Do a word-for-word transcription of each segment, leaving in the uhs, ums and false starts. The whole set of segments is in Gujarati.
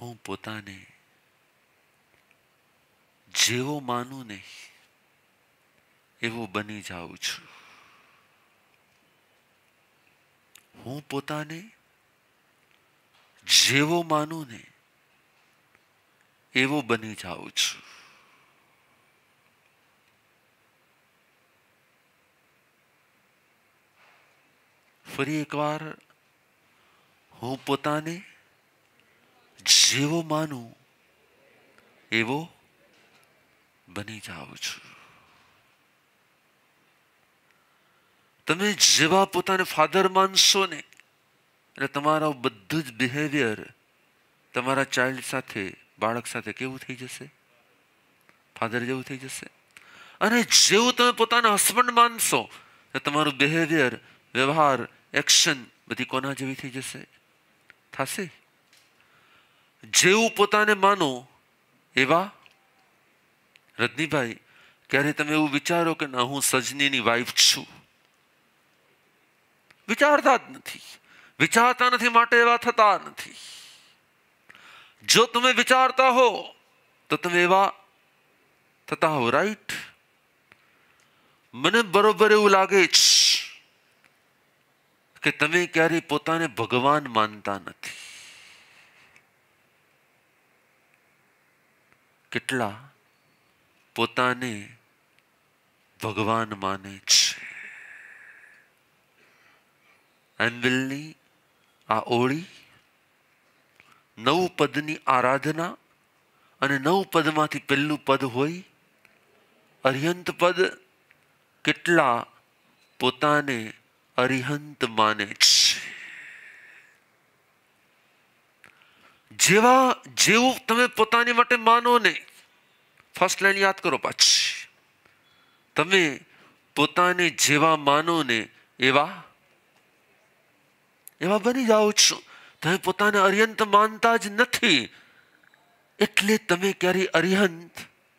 હું પોતાને જેવો માનું ને એવો બની જાઉં છું. હું પોતાને જેવો માનું ને એવો બની જાઉં છું. ફરી એકવાર, હું પોતાને જેવો માનું એવો બની જાઉં છું. તમે જેવા પોતાને ફાધર માનશો ને એટલે તમારા બધું જ બિહેવિયર તમારા ચાઇલ્ડ સાથે, બાળક સાથે કેવું થઈ જશે? ફાધર જેવું થઈ જશે. અને જેવું તમે પોતાના હસબન્ડ માનશો એટલે તમારું બિહેવિયર, વ્યવહાર, એક્શન બધી કોના જેવી થઈ જશે? થશે. જેવું પોતાને માનો એવા. રજનીભાઈ, ક્યારે તમે એવું વિચારો કે ના, હું સજનીની વાઈફ છું? વિચારતા જ નથી. વિચારતા નથી માટે એવા થતા નથી. જો તમે વિચારતા હો તો તમે એવા થતા હો. રાઈટ? મને બરોબર એવું લાગે છે કે તમે ક્યારેય પોતાને ભગવાન માનતા નથી. કેટલા પોતાને ભગવાન માને છે? એન્વિલની આ ઓળી નવ પદની આરાધના, અને નવ પદમાંથી પહેલું પદ હોય અરિહંત પદ. કેટલા પોતાને અરિહંત માને છે? જેવા જેવું તમે પોતાની માટે માનો ને, ફર્સ્ટ લાઈન યાદ કરો પાછી. તમે પોતાને જેવા માનો ને એવા એવા બની જાઓ છો. તમે પોતાને અરિહંત માનતા જ નથી એટલે તમે ક્યારે અરિહંત,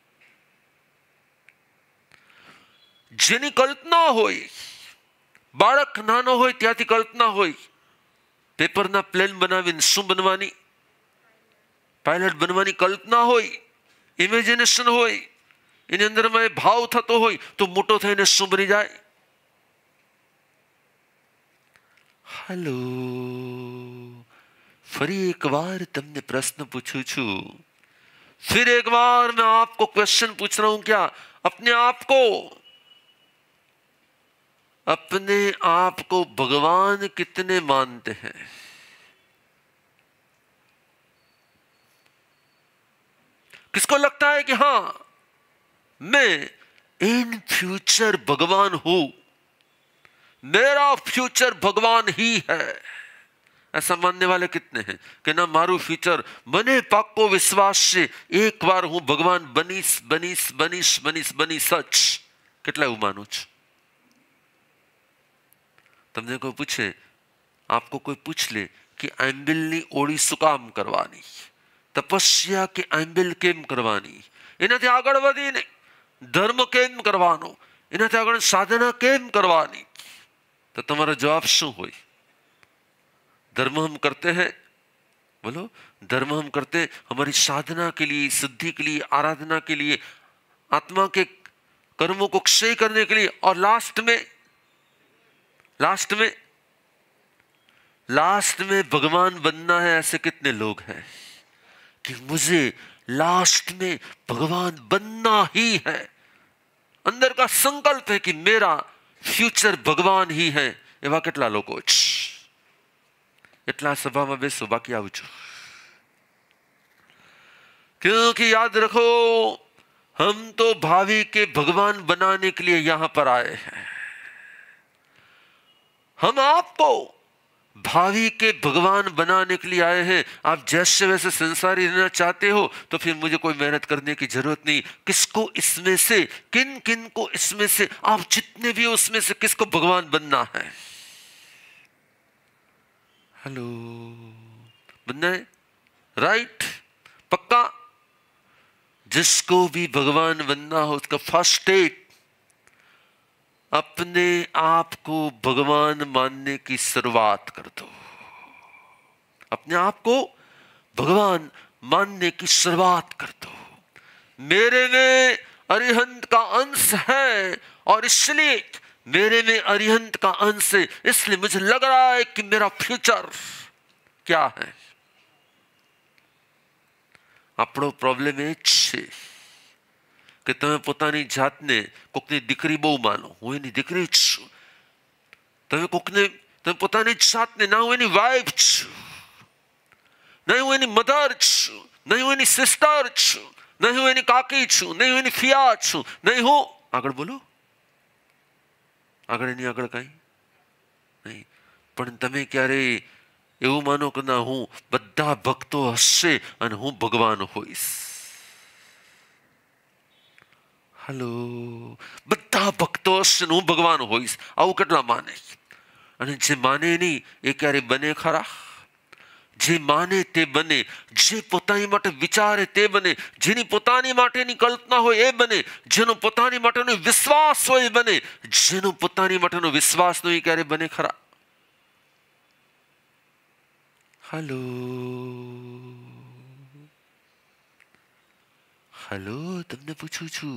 જેની કલ્પના હોય, બાળક નાનો હોય ત્યાંથી કલ્પના હોય, પેપરના પ્લેન બનાવીને શું બનવાની? પાયલટ બનવાની કલ્પના હોય, ઇમેજિનેશન હોય, એની અંદરમાં એ ભાવ થતો હોય તો મોટો થઈને શું બની જાય? હેલો, ફરી એક बार तुमने प्रश्न पूछूं छू. फिर एक बार मैं आपको क्वेश्चन पूछ रहा हूं. क्या अपने आप को अपने आप को भगवान कितने मानते हैं? किसको लगता है कि हाँ, मैं इन फ्यूचर भगवान हूं, मेरा फ्यूचर भगवान ही है? ऐसा मानने वाले कितने हैं कि ना, मारू फ्यूचर મને પાક્કો વિશ્વાસ છે, એક વાર હું ભગવાન બનીશ બનીશ બનીશ બનીશ બની સચ. કેટલા એવું માનું છું? તમને કોઈ પૂછે, આપકો કોઈ પૂછ લે કે આંબિલની ઓળી શું કામ કરવાની, તપસ્યા કે આંબિલ કેમ કરવાની, એનાથી આગળ વધીને ધર્મ કેમ કરવાનો, એનાથી આગળ સાધના કેમ કરવાની, તો તમારો જવાબ શું હોય? धर्म हम करते हैं, बोलो, धर्म हम करते हैं हमारी साधना के लिए, सिद्धि के लिए, आराधना के लिए, आत्मा के कर्मों को क्षय करने के लिए. और लास्ट में लास्ट में लास्ट में भगवान बनना है. ऐसे कितने लोग हैं कि मुझे लास्ट में भगवान बनना ही है? अंदर का संकल्प है कि मेरा फ्यूचर भगवान ही है. एवा કેટલા લોકો છે? इतना सभा में बेसो, बाकी आवજો. क्योंकि याद रखो, हम तो भावी के भगवान बनाने के लिए यहां पर आए हैं. हम आपको भावी के भगवान बनाने के लिए आए हैं. आप जैसे वैसे संसारी रहना चाहते हो तो फिर मुझे कोई मेहनत करने की जरूरत नहीं. किसको इसमें से, किन किन को इसमें से, आप जितने भी उसमें से किसको भगवान बनना है? हेलो, बनना है? राइट? पक्का? जिसको भी भगवान बनना हो उसका फर्स्ट स्टेप अपने आप को भगवान मानने की शुरुआत कर दो. अपने आप को भगवान मानने की शुरुआत कर दो। मेरे में अरिहंत का अंश है और इसलिए मेरे में अरिहंत का अंश है, इसलिए मुझे लग रहा है कि मेरा फ्यूचर क्या है। આપણો પ્રોબ્લેમ એ જ છે કે તમે પોતાની જાતને કોકની દીકરી બહુ માનો, હું એની દીકરી જ છું। તમે કોકને તમે પોતાની જાતને ના હું એની વાઇફ છું, નહીં હું એની મધર છું, નહીં હું એની સિસ્ટર છું, નહીં હું એની કાકી છું, નહીં હું એની ફિયા છું, નહીં હું આગળ બોલો આગળ એની આગળ કાંઈ નહીં। પણ તમે ક્યારે એવું માનો કે ના હું બધા ભક્તો હશે અને હું ભગવાન હોઈશ। હલો, બધા ભક્તો હશે ને હું ભગવાન હોઈશ, આવું કેટલા માને? અને જે માને નહીં એ ક્યારે બને ખરા? જે માને તે બને, જે પોતાની માટે વિચારે તે બને, જેની પોતાની માટેની કલ્પના હોય એ બને, જેનો પોતાની માટેનો વિશ્વાસ હોય એ બને, જેનો પોતાની માટેનો વિશ્વાસ નહીં ક્યારે બને ખરા? हेलो हेलो તમને પૂછું છું,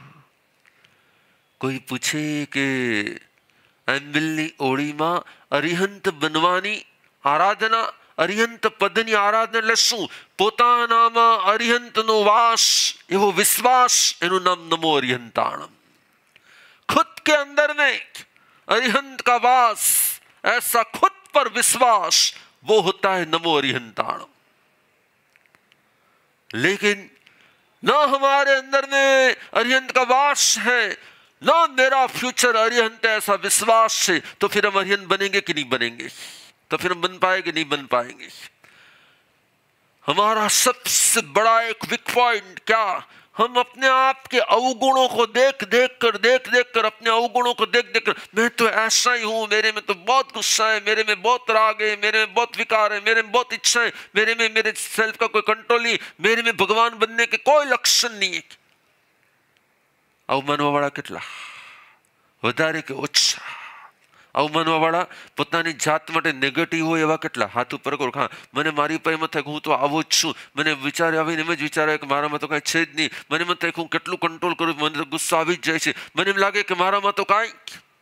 કોઈ પૂછે કે એમ્બિલની ઓળીમાં અરિહંત બનવાની આરાધના, અરિહંત પદની આરાધના એટલે શું? પોતાનામાં અરિહંતનો વાસ, એવો વિશ્વાસ, એનું નામ નમો અરિહંતાણમ। खुद के अंदर में अरिहंत का वास, ऐसा खुद पर विश्वास, वो होता है नमो अरिहंताणम। लेकिन ना हमारे अंदर में अरिहंत का वास है, ना मेरा फ्यूचर अरिहंत ऐसा विश्वास है, तो फिर हम अरिहंत बनेंगे कि नहीं बनेंगे? तो फिर हम बन पाएंगे नहीं बन पाएंगे? हमारा सबसे बड़ा एक वीक पॉइंट क्या? हम अपने आप के अवगुणों को देख देख कर देख देख कर अपने अवगुणों को देख देख कर मैं तो ऐसा ही हूं, मेरे में तो बहुत गुस्सा है, मेरे में बहुत राग है, मेरे में बहुत विकार है, मेरे में बहुत इच्छा है, मेरे में मेरे सेल्फ का कोई कंट्रोल नहीं, मेरे में भगवान बनने के कोई लक्षण नहीं है। आવું માનવા વાળા કેટલા? વધારે કે ઓછા? આવું માનવા વાળા પોતાની જાત માટે નેગેટિવ હોય એવા કેટલા? હાથ ઉપર કરો। હા, મને મારી પર એમ થાય કે હું તો આવો જ છું, મને વિચાર આવીને એમ જ વિચાર આવે કે મારામાં તો કાંઈ છે જ નહીં, મને એમ થાય કે હું કેટલું કંટ્રોલ કરું, મને તો ગુસ્સો આવી જ જાય છે, મને એમ લાગે કે મારામાં તો કાંઈ।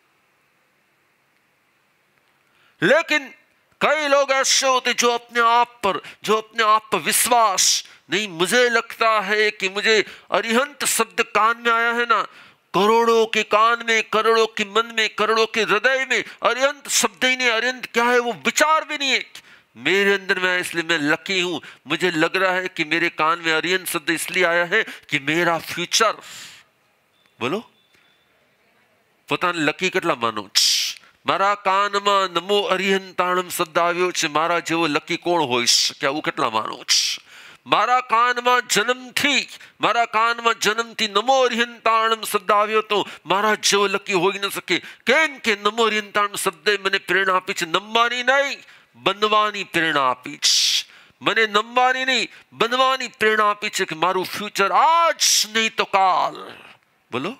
लेकिन कई लोग ऐसे होते जो अपने आप पर जो अपने आप पर विश्वास नहीं, मुझे लगता है कि मुझे अरिहंत शब्द कान में आया है ना, करोड़ों के कान में, करोड़ों के मन में, करोड़ों के हृदय में अरिहंत शब्द ही नहीं, अरिहंत क्या है वो विचार भी नहीं है। मेरे अंदर में, इसलिए मैं लकी हूं। मुझे लग रहा है कि मेरे कान में अरिहंत शब्द इसलिए आया है कि मेरा फ्यूचर, बोलो પોતાને લકી કેટલા માનો છો? મારા કાનમાં નમો અરિહંતાણમ શબ્દ આવ્યો છે, મારા જેવો લકી કોણ હોઈ શકે? આવું કેટલા માનો છો? મારા કાનમાં જન્મથી મારા કાનમાં જન્મથી નમો અરિહંતાણમ શબ્દ આવ્યો તો મારા જેવો લકી હોઈ ન શકે। કેમ કે નમો અરિહંતાણમ શબ્દે મને પ્રેરણા આપી છે, નમવાની નહીં બનવાની પ્રેરણા આપી છે। મને નમવાની નહીં બનવાની પ્રેરણા આપી છે કે મારું ફ્યુચર આજ નહીં તો કાલ, બોલો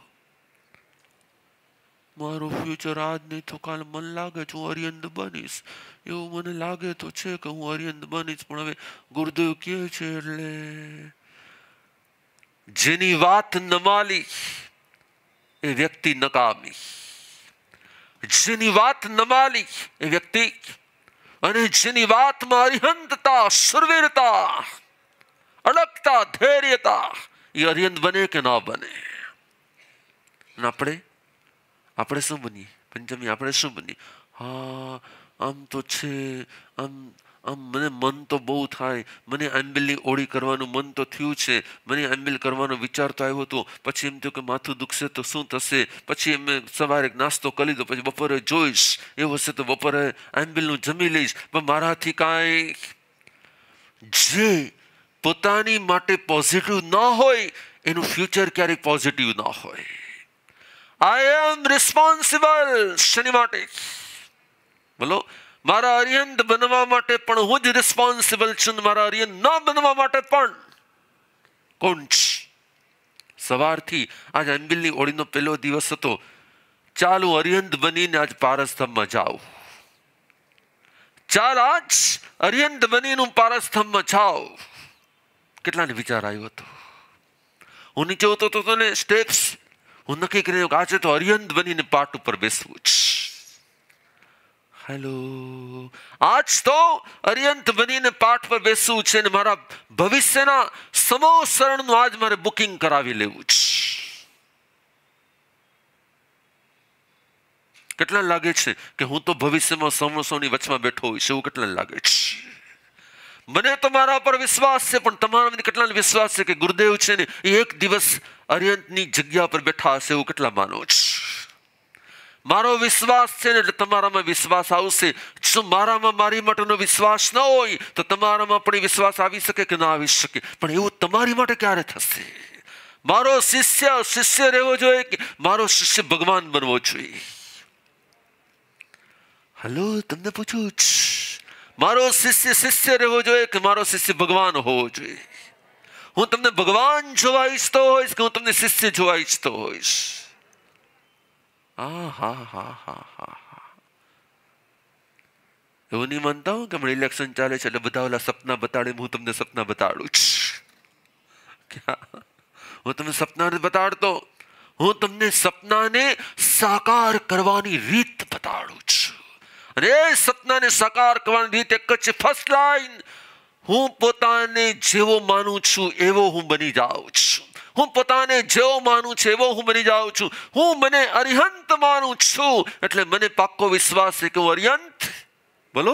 મારું ફ્યુચર આજ નહીં તો કાલ મને લાગે છે હું અરિહંત બનીશ, એવું મને લાગે તો છે કે હું અરિહંત બનીશ, પણ હવે ગુરુદેવ કહે છે એટલે જેની વાત નમાલી એ વ્યક્તિ નકામી, જેની વાત નમાલી એ વ્યક્તિ, અને જેની વાતમાં અરિહંતતા, સુરવીરતા, અડગતા, ધૈર્યતા, એ અરિહંત બને કે ના બને? આપણે આપણે શું બનીએ? પંચમી આપણે શું બનીએ? હા આમ તો છે, આમ આમ મને મન તો બહુ થાય, મને એમ્બિલની ઓળી કરવાનું મન તો થયું છે, મને એમ્બિલ કરવાનો વિચાર તો આવ્યો હતો, પછી એમ થયું કે માથું દુખશે તો શું થશે, પછી એમ સવારે નાસ્તો કરી લીધો, પછી બપોરે જોઈશ, એવું હશે તો બપોરે એમ્બિલનું જમી લઈશ, પણ મારાથી કાંઈ જે પોતાની માટે પોઝિટિવ ન હોય એનું ફ્યુચર ક્યારેય પોઝિટિવ ન હોય। I am responsible શેની માટે? બોલો મારા અરિહંત બનવા માટે પણ હું જ રિસ્પોન્સિબલ છું, મારા અરિહંત ન બનવા માટે પણ કોણ છે? સવારથી આજ એમ્બિલની ઓળીનો પહેલો દિવસ હતો, ચાલુ અરિહંત બનીને આજ પારસધામમાં જાઉં, ચાલ આજ અરિહંત બનીને હું પારસધામમાં જાઉં। કેટલાને વિચાર આવ્યો હતો? હું નીચે હોતો તો તને સ્ટેપ્સ હું નક્કી કરીને આજે તો અરિયંત બનીને પાટ ઉપર બેસવું જ. હેલો, આજ તો અરિયંત બનીને પાઠ પર બેસવું છે ને મારા ભવિષ્યના સમોસરણનું આજ મારે બુકિંગ કરાવી લેવું છે. કેટલા લાગે છે કે હું તો ભવિષ્યમાં સમોસોની વચમાં બેઠો હોઈશ? એવું કેટલા લાગે છે? મને તો મારા પર વિશ્વાસ છે, પણ તમારા કેટલાને વિશ્વાસ છે કે ગુરુદેવ છે ને એ એક દિવસ અરિયંતની જગ્યા પર બેઠા હશે? એવું કેટલા માનો છે? મારો વિશ્વાસ છે ને એટલે તમારામાં વિશ્વાસ આવશે. શું મારામાં મારી માટેનો વિશ્વાસ ન હોય તો તમારામાં પણ વિશ્વાસ આવી શકે કે ના આવી શકે? પણ એવું તમારી માટે ક્યારે થશે? મારો શિષ્ય શિષ્ય રહેવો જોઈએ કે મારો શિષ્ય ભગવાન બનવો જોઈએ? હલો, તમને પૂછું જ, મારો શિષ્ય શિષ્ય રહેવો જોઈએ કે મારો શિષ્ય ભગવાન હોવો જોઈએ? હું તમને ભગવાન જોવા ઈચ્છતો હોઈશ કે હું તમને શિષ્ય જોવા ઈચ્છતો હોઈશ? હા હા હા હા હા હા એવું નહીં માનતા હું કે હમણાં ઇલેક્શન ચાલે છે એટલે બધા ઓલા સપના બતાડે. હું તમને સપના બતાડું છું. હું તમને સપના બતાડતો, હું તમને સપનાને સાકાર કરવાની રીત બતાડું છું. અને એ સપનાને સાકાર કરવાની રીત એક જ છે, ફર્સ્ટ લાઈન. હું પોતાને જેવો માનું છું એવો હું બની જાઉં છું. હું પોતાને જેવો માનું છું એવો હું બની જાઉં છું. હું મને અરિહંત માનું છું એટલે મને પાક્કો વિશ્વાસ છે કે હું અરિહંત. બોલો,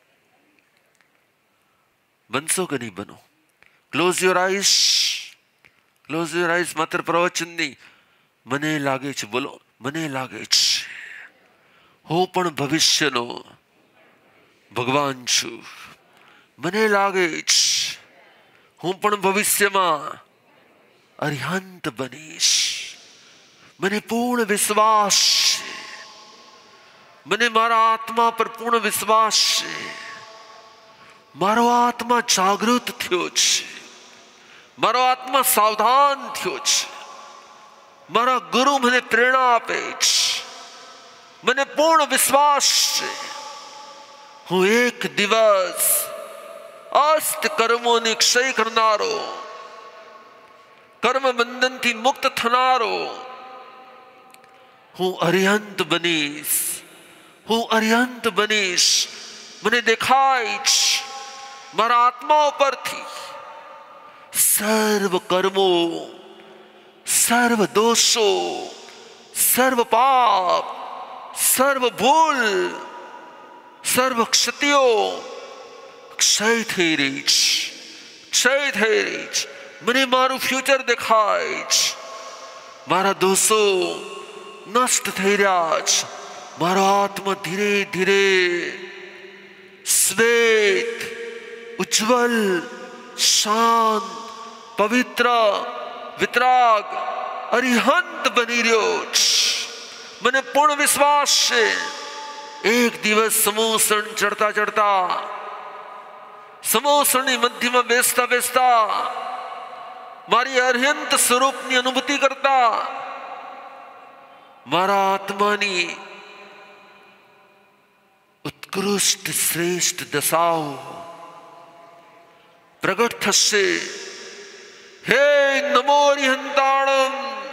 બનશો કે નહીં બનો? Close your eyes, close your eyes. માત્ર પ્રવચન નહીં, મને લાગે છે, બોલો, મને લાગે છે હું પણ ભવિષ્યનો ભગવાન છું. મને લાગે છે હું પણ ભવિષ્યમાં અરિહંત બનીશ. મને પૂર્ણ વિશ્વાસ છે, મને મારા આત્મા પર પૂર્ણ વિશ્વાસ છે. મારો આત્મા જાગૃત થયો છે, મારો આત્મા સાવધાન થયો છે. મારા ગુરુ મને પ્રેરણા આપે છે. મને પૂર્ણ વિશ્વાસ છે હું એક દિવસ અસ્ત કર્મોને ક્ષય કરનારો, કર્મ બંધનથી મુક્ત થનારો હું અરિહંત બનીશ. હું અરિહંત બનીશ. મને દેખાય છે મારા આત્મા ઉપરથી સર્વ કર્મો, સર્વ દોષો, સર્વ પાપ, સર્વ ભૂલ, સર્વ ક્ષતિઓ ક્ષય થઈ રહી છે, ક્ષય થઈ રહી છે. મને મારું ફ્યુચર દેખાય છે. મારા દોષો નષ્ટ થઈ રહ્યા છે. મારો આત્મા ધીરે ધીરે શ્વેત, ઉજ્જવલ, શાંત, પવિત્ર, વિતરાગ, અરિહંત બની રહ્યો છે. મને પૂર્ણ વિશ્વાસ છે એક દિવસ સમોસણ ચડતા ચડતા, સમોસણની મધ્યમાં બેસતા બેસતા, મારી અરિહંત સ્વરૂપની અનુભૂતિ કરતા મારા આત્માની ઉત્કૃષ્ટ શ્રેષ્ઠ દશાઓ પ્રગટ થશે. હે નમો અરિહંતાણમ,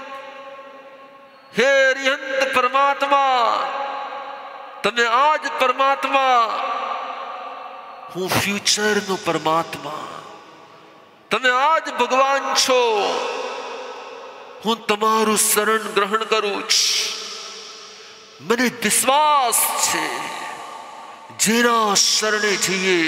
હે અરિહંત પરમાત્મા, તમે આજ પરમાત્મા, હું ફ્યુચરનો પરમાત્મા. તમે આજ ભગવાન છો. હું તમારું શરણ ગ્રહણ કરું છું. મને વિશ્વાસ છે જેના શરણે જઈએ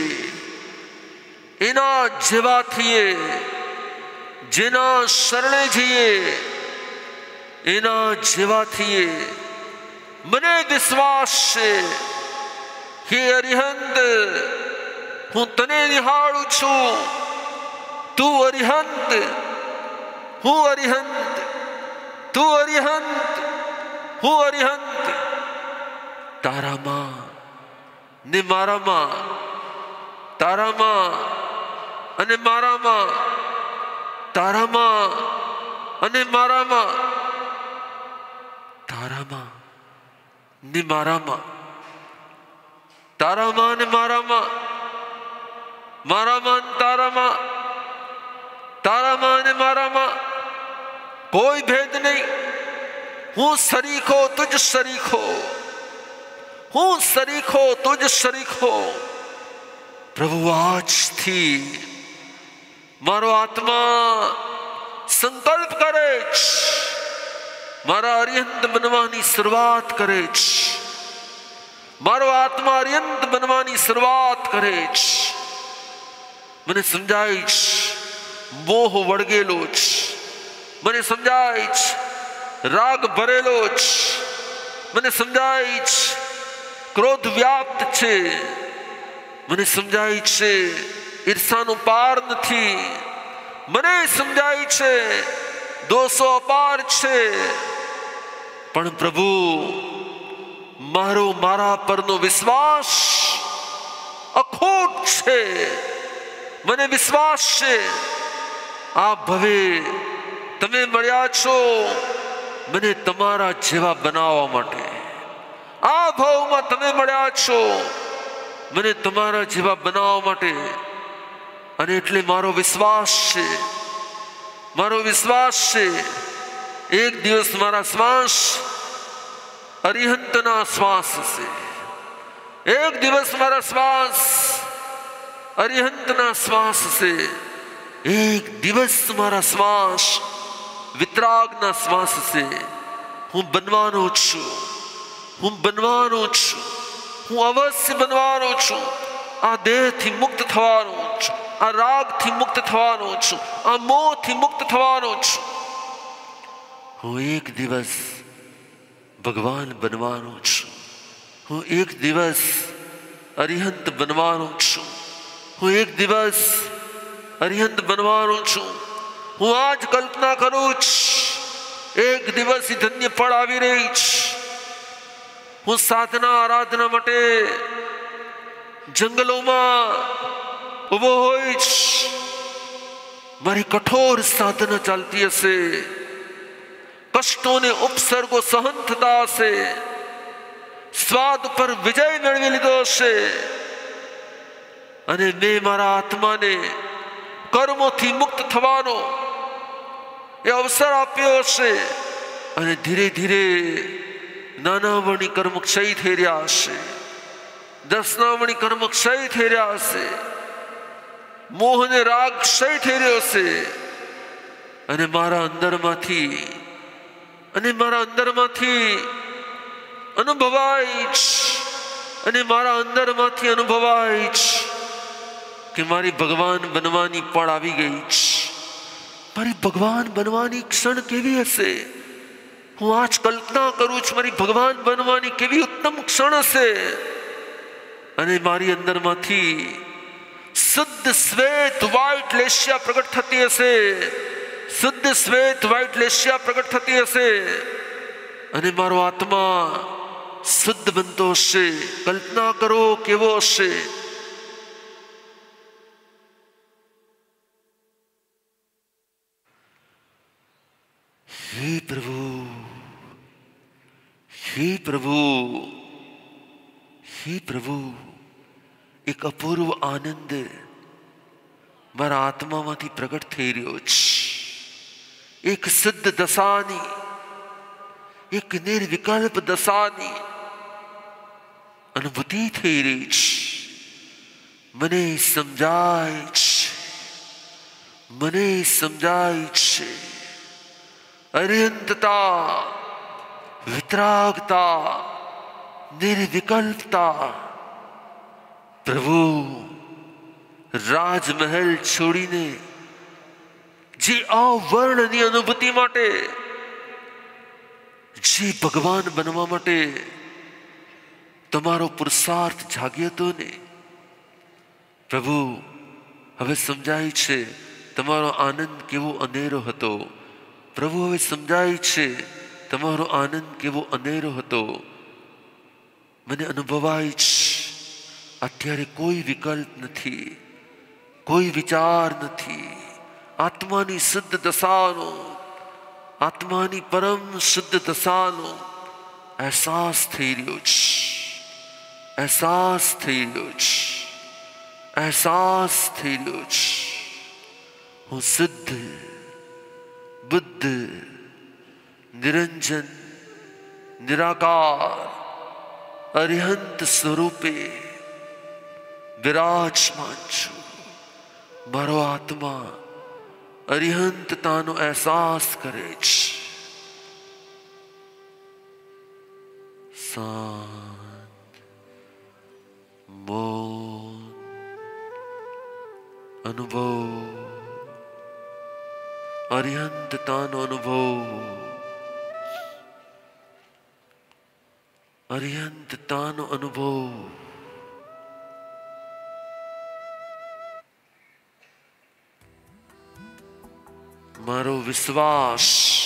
એના જેવા થઈએ, જેના શરણે જઈએ એના જેવા થઈએ. મને વિશ્વાસ છે હે અરિહંત, હું તને નિહાળું છું. તું અરિહંત, હું અરિહંત, તું અરિહંત, હું અરિહંત. તારામાં ને મારામાં, તારામાં અને મારામાં, તારામાં અને મારામાં, તારામાં ને મારામાં, તારામાં ને મારામાં, મારામાં તારામાં, તારામાં અને મારામાં કોઈ ભેદ નહીં. હું સરીખો તુજ સરીખો, હું સરીખો તુજ સરીખો. પ્રભુ આજથી મારો આત્મા સંકલ્પ કરે છે, મારા અરિહંત બનવાની શરૂઆત કરે છે. મારો આત્મા અરિહંત બનવાની શરૂઆત કરે છે. મને સમજાય છે મોહ વળગેલો છે, મને સમજાય છે રાગ ભરેલો છે, મને સમજાય છે ક્રોધ વ્યાપ્ત છે, મને સમજાય છે ઈર્ષાનો પાર નથી, મને સમજાય છે દોષો અપાર છે. પણ પ્રભુ મારો મારા પરનો વિશ્વાસ અખોટ છે. મને વિશ્વાસ છે આ ભવે તમે મળ્યા છો મને તમારા જેવા બનાવવા માટે. આ ભાવમાં તમે મળ્યા છો મને તમારા જેવા બનાવવા માટે. અને એટલે મારો વિશ્વાસ છે, મારો વિશ્વાસ છે એક દિવસ મારા શ્વાસ અરિહંતના શ્વાસ હશે. એક દિવસ મારા શ્વાસ અરિહંતના શ્વાસ હશે. એક દિવસ મારા શ્વાસ વિતરાગના શ્વાસ હશે. હું બનવાનો છું, હું બનવાનો છું, હું અવશ્ય બનવાનો છું. આ દેહથી મુક્ત થવાનો છું, આ રાગથી મુક્ત થવાનો છું, આ મોહથી મુક્ત થવાનો છું. હું એક દિવસ ભગવાન બનવાનો છું. હું એક દિવસ અરિહંત બનવાનો છું. હું એક દિવસ અરિહંત બનવાનો છું. હું આજ કલ્પના કરું છું એક દિવસ ધન્ય ફળ આવી રહી છે. હું સાધના આરાધના માટે જંગલોમાં ઉભો હોય છે. મારી કઠોર સાધના ચાલતી હશે, કષ્ટોને ઉપસર્ગો સહન થતા હશે, સ્વાદ પર વિજય મેળવી લીધો હશે. અને મેં મારા આત્માને કર્મોથી મુક્ત થવાનો એ અવસર આપ્યો હશે. અને ધીરે ધીરે નાનાવણી કર્મ ક્ષય થઈ રહ્યા હશે, દસનાવણી કર્મ ક્ષય થઈ રહ્યા હશે, મોહ અને રાગ ક્ષય થઈ રહ્યો હશે. અને મારા અંદરમાંથી અને મારા અંદરમાંથી અનુભવાય છે, અને મારા અંદરમાંથી અનુભવાય છે કે મારી ભગવાન બનવાની પળ આવી ગઈ છે. મારી ભગવાન બનવાની ક્ષણ કેવી હશે? હું આજ કલ્પના કરું છું મારી ભગવાન બનવાની કેવી ઉત્તમ ક્ષણ હશે. અને મારી અંદરમાંથી શુદ્ધ શ્વેત વ્હાઇટ લેશિયા પ્રગટ થતી હશે, શુદ્ધ શ્વેત વ્હાઇટ લેશિયા પ્રગટ થતી હશે. અને મારો આત્મા શુદ્ધ બનતો હશે. કલ્પના કરો કેવો હશે. હે પ્રભુ, હે પ્રભુ, હે પ્રભુ, એક અપૂર્વ આનંદ મારા આત્મામાંથી પ્રગટ થઈ રહ્યો છે. એક સિદ્ધ દશાની, એક નિર્વિકલ્પ દશાની અનુભૂતિ થઈ રહી છે. મને સમજાય છે, મને સમજાય છે અરિહંતતા, વિતરાગતા, નિર્વિકલ્પતા. પ્રભુ રાજમહેલ છોડીને જે અવર્ણની અનુભૂતિ માટે, જે ભગવાન બનવા માટે તમારો પુરુષાર્થ જાગ્યો હતો ને પ્રભુ, હવે સમજાય છે તમારો આનંદ કેવો અનેરો હતો. પ્રભુ હવે સમજાય છે તમારો આનંદ કેવો અનેરો હતો. મને અનુભવાય છે અત્યારે કોઈ વિકલ્પ નથી, કોઈ વિચાર નથી. આત્માની શુદ્ધ દશાનો, આત્માની પરમ શુદ્ધ દશાનો અહેસાસ થઈ રહ્યો છે, અહેસાસ થઈ રહ્યો છે, અહેસાસ થઈ રહ્યો છે. हूँ सिद्ध बुद्ध निरंजन निराकार अरिहंत स्वरूपे विराजमान छू। मारो आत्मा अरिहंतताનો અહેસાસ કરે છે। શાંત મૌન અનુભવ અરિહંતતાનો અનુભવ અરિહંતતાનો અનુભવ મારો વિશ્વાસ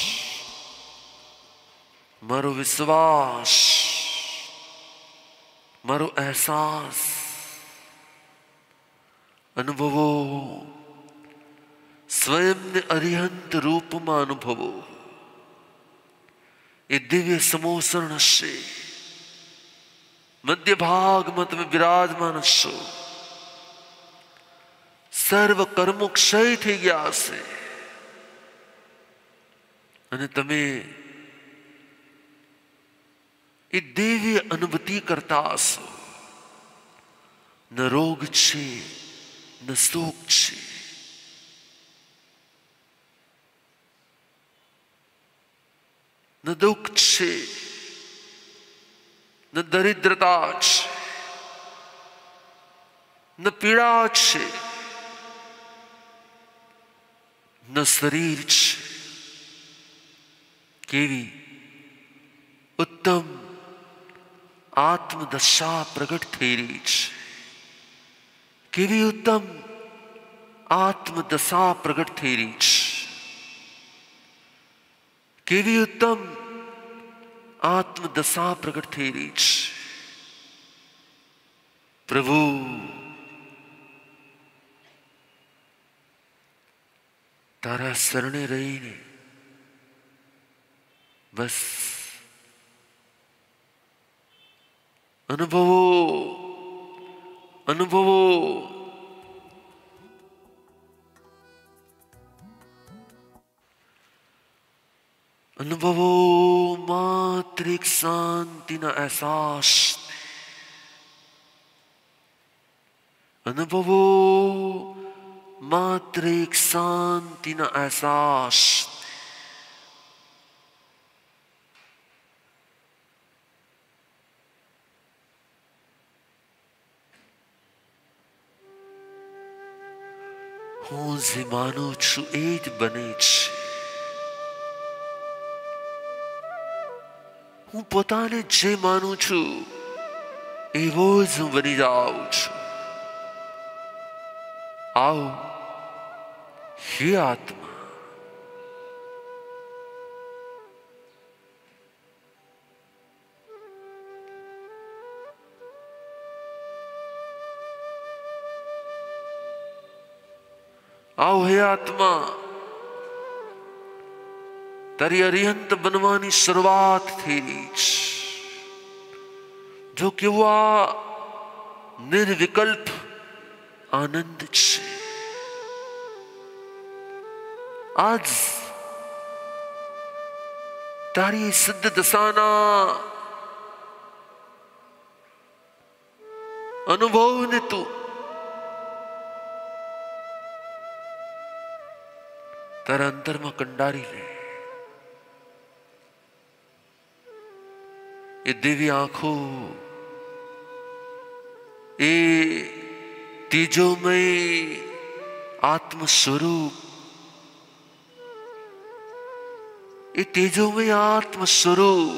મારો વિશ્વાસ મારો અહેસાસ અનુભવો સ્વયંને અરિહંત રૂપમાં અનુભવો। એ દિવ્ય સમોસરણ હશે મધ્ય ભાગમાં તમે બિરાજમાન હશો। સર્વ કર્મો ક્ષય થઈ ગયા હશે અને તમે એ દિવ્ય અનુભૂતિ કરતા હશો। ન રોગ છે ન શોક છે ન દુઃખ છે ન દરિદ્રતા છે ન પીડા છે ન શરીર છે। કેવી ઉત્તમ આત્મદશા પ્રગટ થઈ રહી છે। કેવી ઉત્તમ આત્મદશા પ્રગટ થઈ રહી છે। કેવી ઉત્તમ આત્મદશા પ્રગટ થઈ રહી છે। પ્રભુ તારા શરણે રહીને बस अनुभवो अनुभवो अनुभवो मात्र एक शांतिना एहसास। अनुभवो मात्र एक शांतिना एहसास। હું જે માનું છું એ જ બને છે। હું પોતાને જે માનું છું એવો જ હું બની જાઉં છું। આવો હે આત્મા आओ हे आत्मा तारी अरिहंत बनवानी शुरुआत थी जो कि वो निर्विकल्प आनंद छे। आज तारी सिद्ध दशाना अनुभव ने तू तारा अंतर में कंडारी ले। ये दिव्य आंखों ये तेजोमय आत्म स्वरूप ये तेजोमय आत्म स्वरूप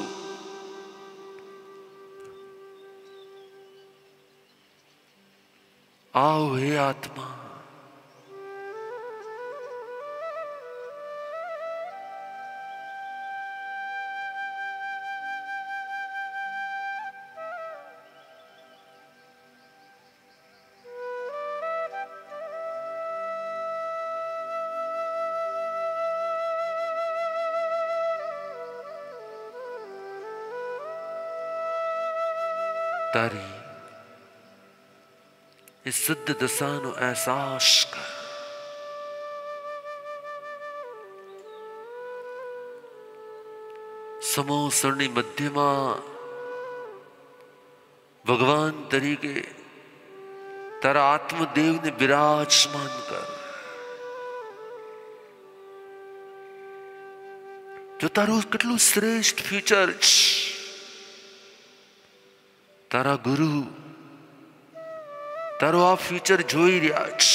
आओ हे आत्मा तारी इस सिद्ध दशानो एहसास कर। સમોસણની મધ્યમાં ભગવાન તરીકે તારા આત્મદેવને બિરાજમાન કર. જો તારું કેટલું શ્રેષ્ઠ ફ્યુચર છે. તારા ગુરુ તારો આ ફ્યુચર જોઈ રહ્યા છે.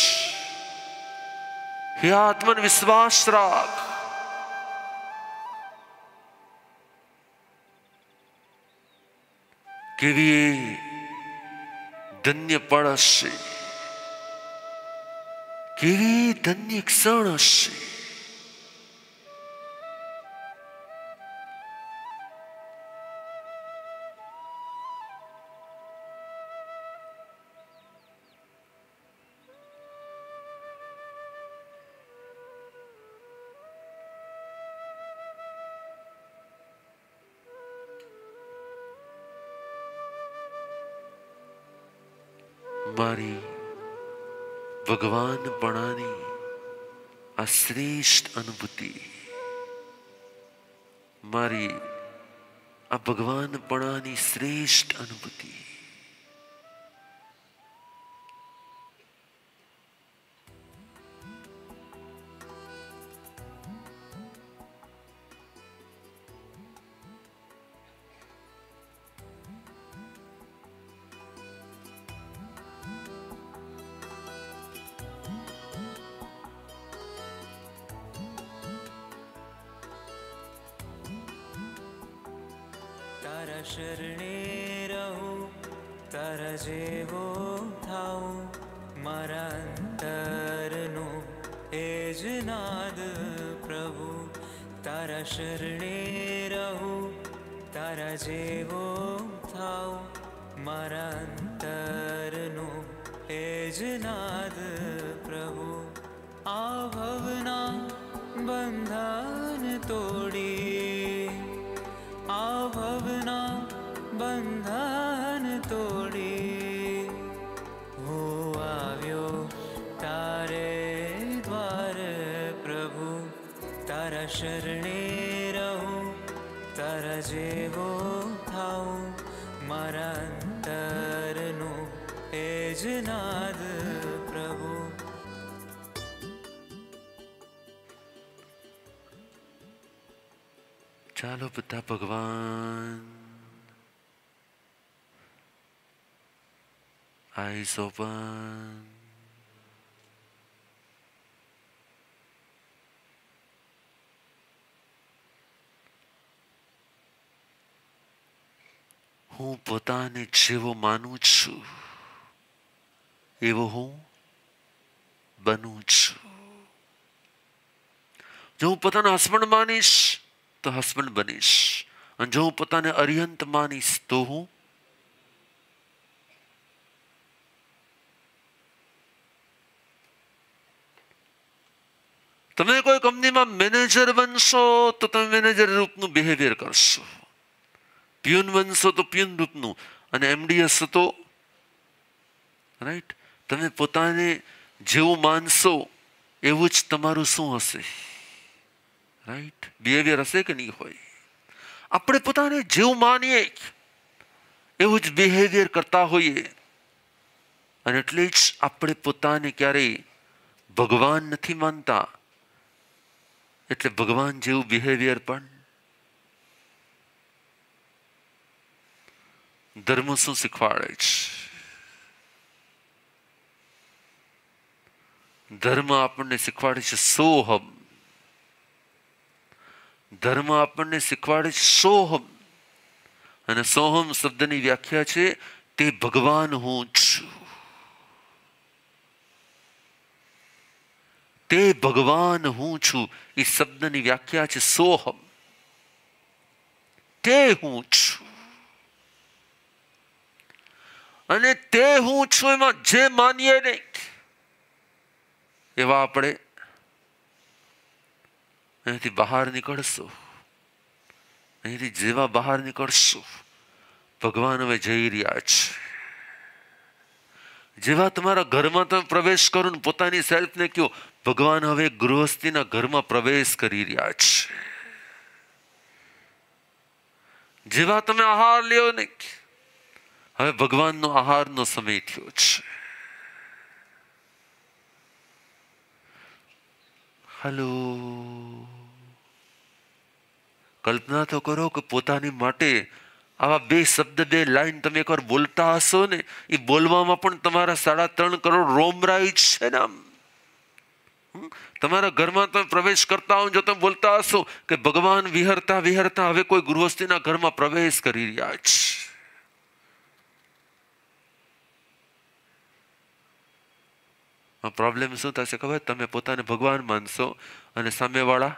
હે આત્મન વિશ્વાસ રાખ. કેવી ધન્ય પળ હશે, કેવી ધન્ય ક્ષણ હશે. મારી ભગવાનપણાની આ શ્રેષ્ઠ અનુભૂતિ, મારી આ ભગવાનપણાની શ્રેષ્ઠ અનુભૂતિ તારા શરણે રહું, તારા જેવો થાઉં, મારા અંતરનો એ જ નાદ પ્રભુ. તારા શરણે રહું, તારા જેવો થાઉં, મારા અંતરનો એ જ નાદ પ્રભુ. આ ભવના બંધન તોડી, આ ભવના બંધન તોડી હું આવ્યો તારે દ્વાર પ્રભુ. તારા શરણે રહું, તારા જેવો થાઉં, મારા અંતરનો એ જ નાદ પ્રભુ. ચાલો બધા ભગવાન આઈસ ઓપન. હું પોતાને જેવો માનું છું એવો હું બનું છું. જો હું પોતાના હસબન્ડ માનીશ તો હસબન્ડ બનીશ, અને જો હું પોતાને અરિહંત માનીશ તો હું તમે કોઈ કંપનીમાં મેનેજર બનશો તો તમે મેનેજર રૂપનું બિહેવિયર કરશો, પ્યુન બનશો તો પ્યુન રૂપનું, અને એમડી હશો તો રાઈટ તમે પોતાને જેવું માનશો એવું જ તમારું શું હશે, રાઈટ બિહેવિયર હશે કે નહીં હોય. આપણે પોતાને જેવું માનીએ એવું જ બિહેવિયર કરતા હોઈએ, અને એટલે જ આપણે પોતાને ક્યારેય ભગવાન નથી માનતા. એટલે ભગવાન જેવું બિહેવિયર પણ ધર્મ શું શીખવાડે છે? ધર્મ આપણને શીખવાડે છે સોહમ. ધર્મ આપણને શીખવાડે છે સોહમ, અને સોહમ શબ્દની વ્યાખ્યા છે તે ભગવાન હું છું. તે ભગવાન હું છું એ શબ્દની વ્યાખ્યા છે સોહમ. તે હું છું, અને તે હું છું એમાં જે માનીએ નહીં એવા આપણે અહીંથી બહાર નીકળશો. અહીંથી જેવા બહાર નીકળશો ભગવાન હવે જઈ રહ્યા છે. જેવા તમારા ઘરમાં તમે પ્રવેશ કરો ને પોતાની સેલ્ફને કહો ભગવાન હવે ગૃહસ્થીના ઘરમાં પ્રવેશ કરી રહ્યા છે. જેવા તમે આહાર લ્યો ને, હવે ભગવાનનો આહારનો સમય થયો છે. હલો, કલ્પના તો કરો કે પોતાની માટે આવા બે શબ્દ, બે લાઈન તમે એકવાર બોલતા હશો ને, એ બોલવામાં પણ તમારા સાડા ત્રણ કરોડ રોમરાઈ છે ને. આમ તમારા ઘરમાં તમે પ્રવેશ કરતા હો, જો તમે બોલતા હશો કે ભગવાન વિહરતા વિહરતા હવે કોઈ ગૃહસ્થીના ઘરમાં પ્રવેશ કરી રહ્યા છે. પ્રોબ્લેમ શું થશે ખબર? તમે પોતાને ભગવાન માનશો અને સામેવાળા,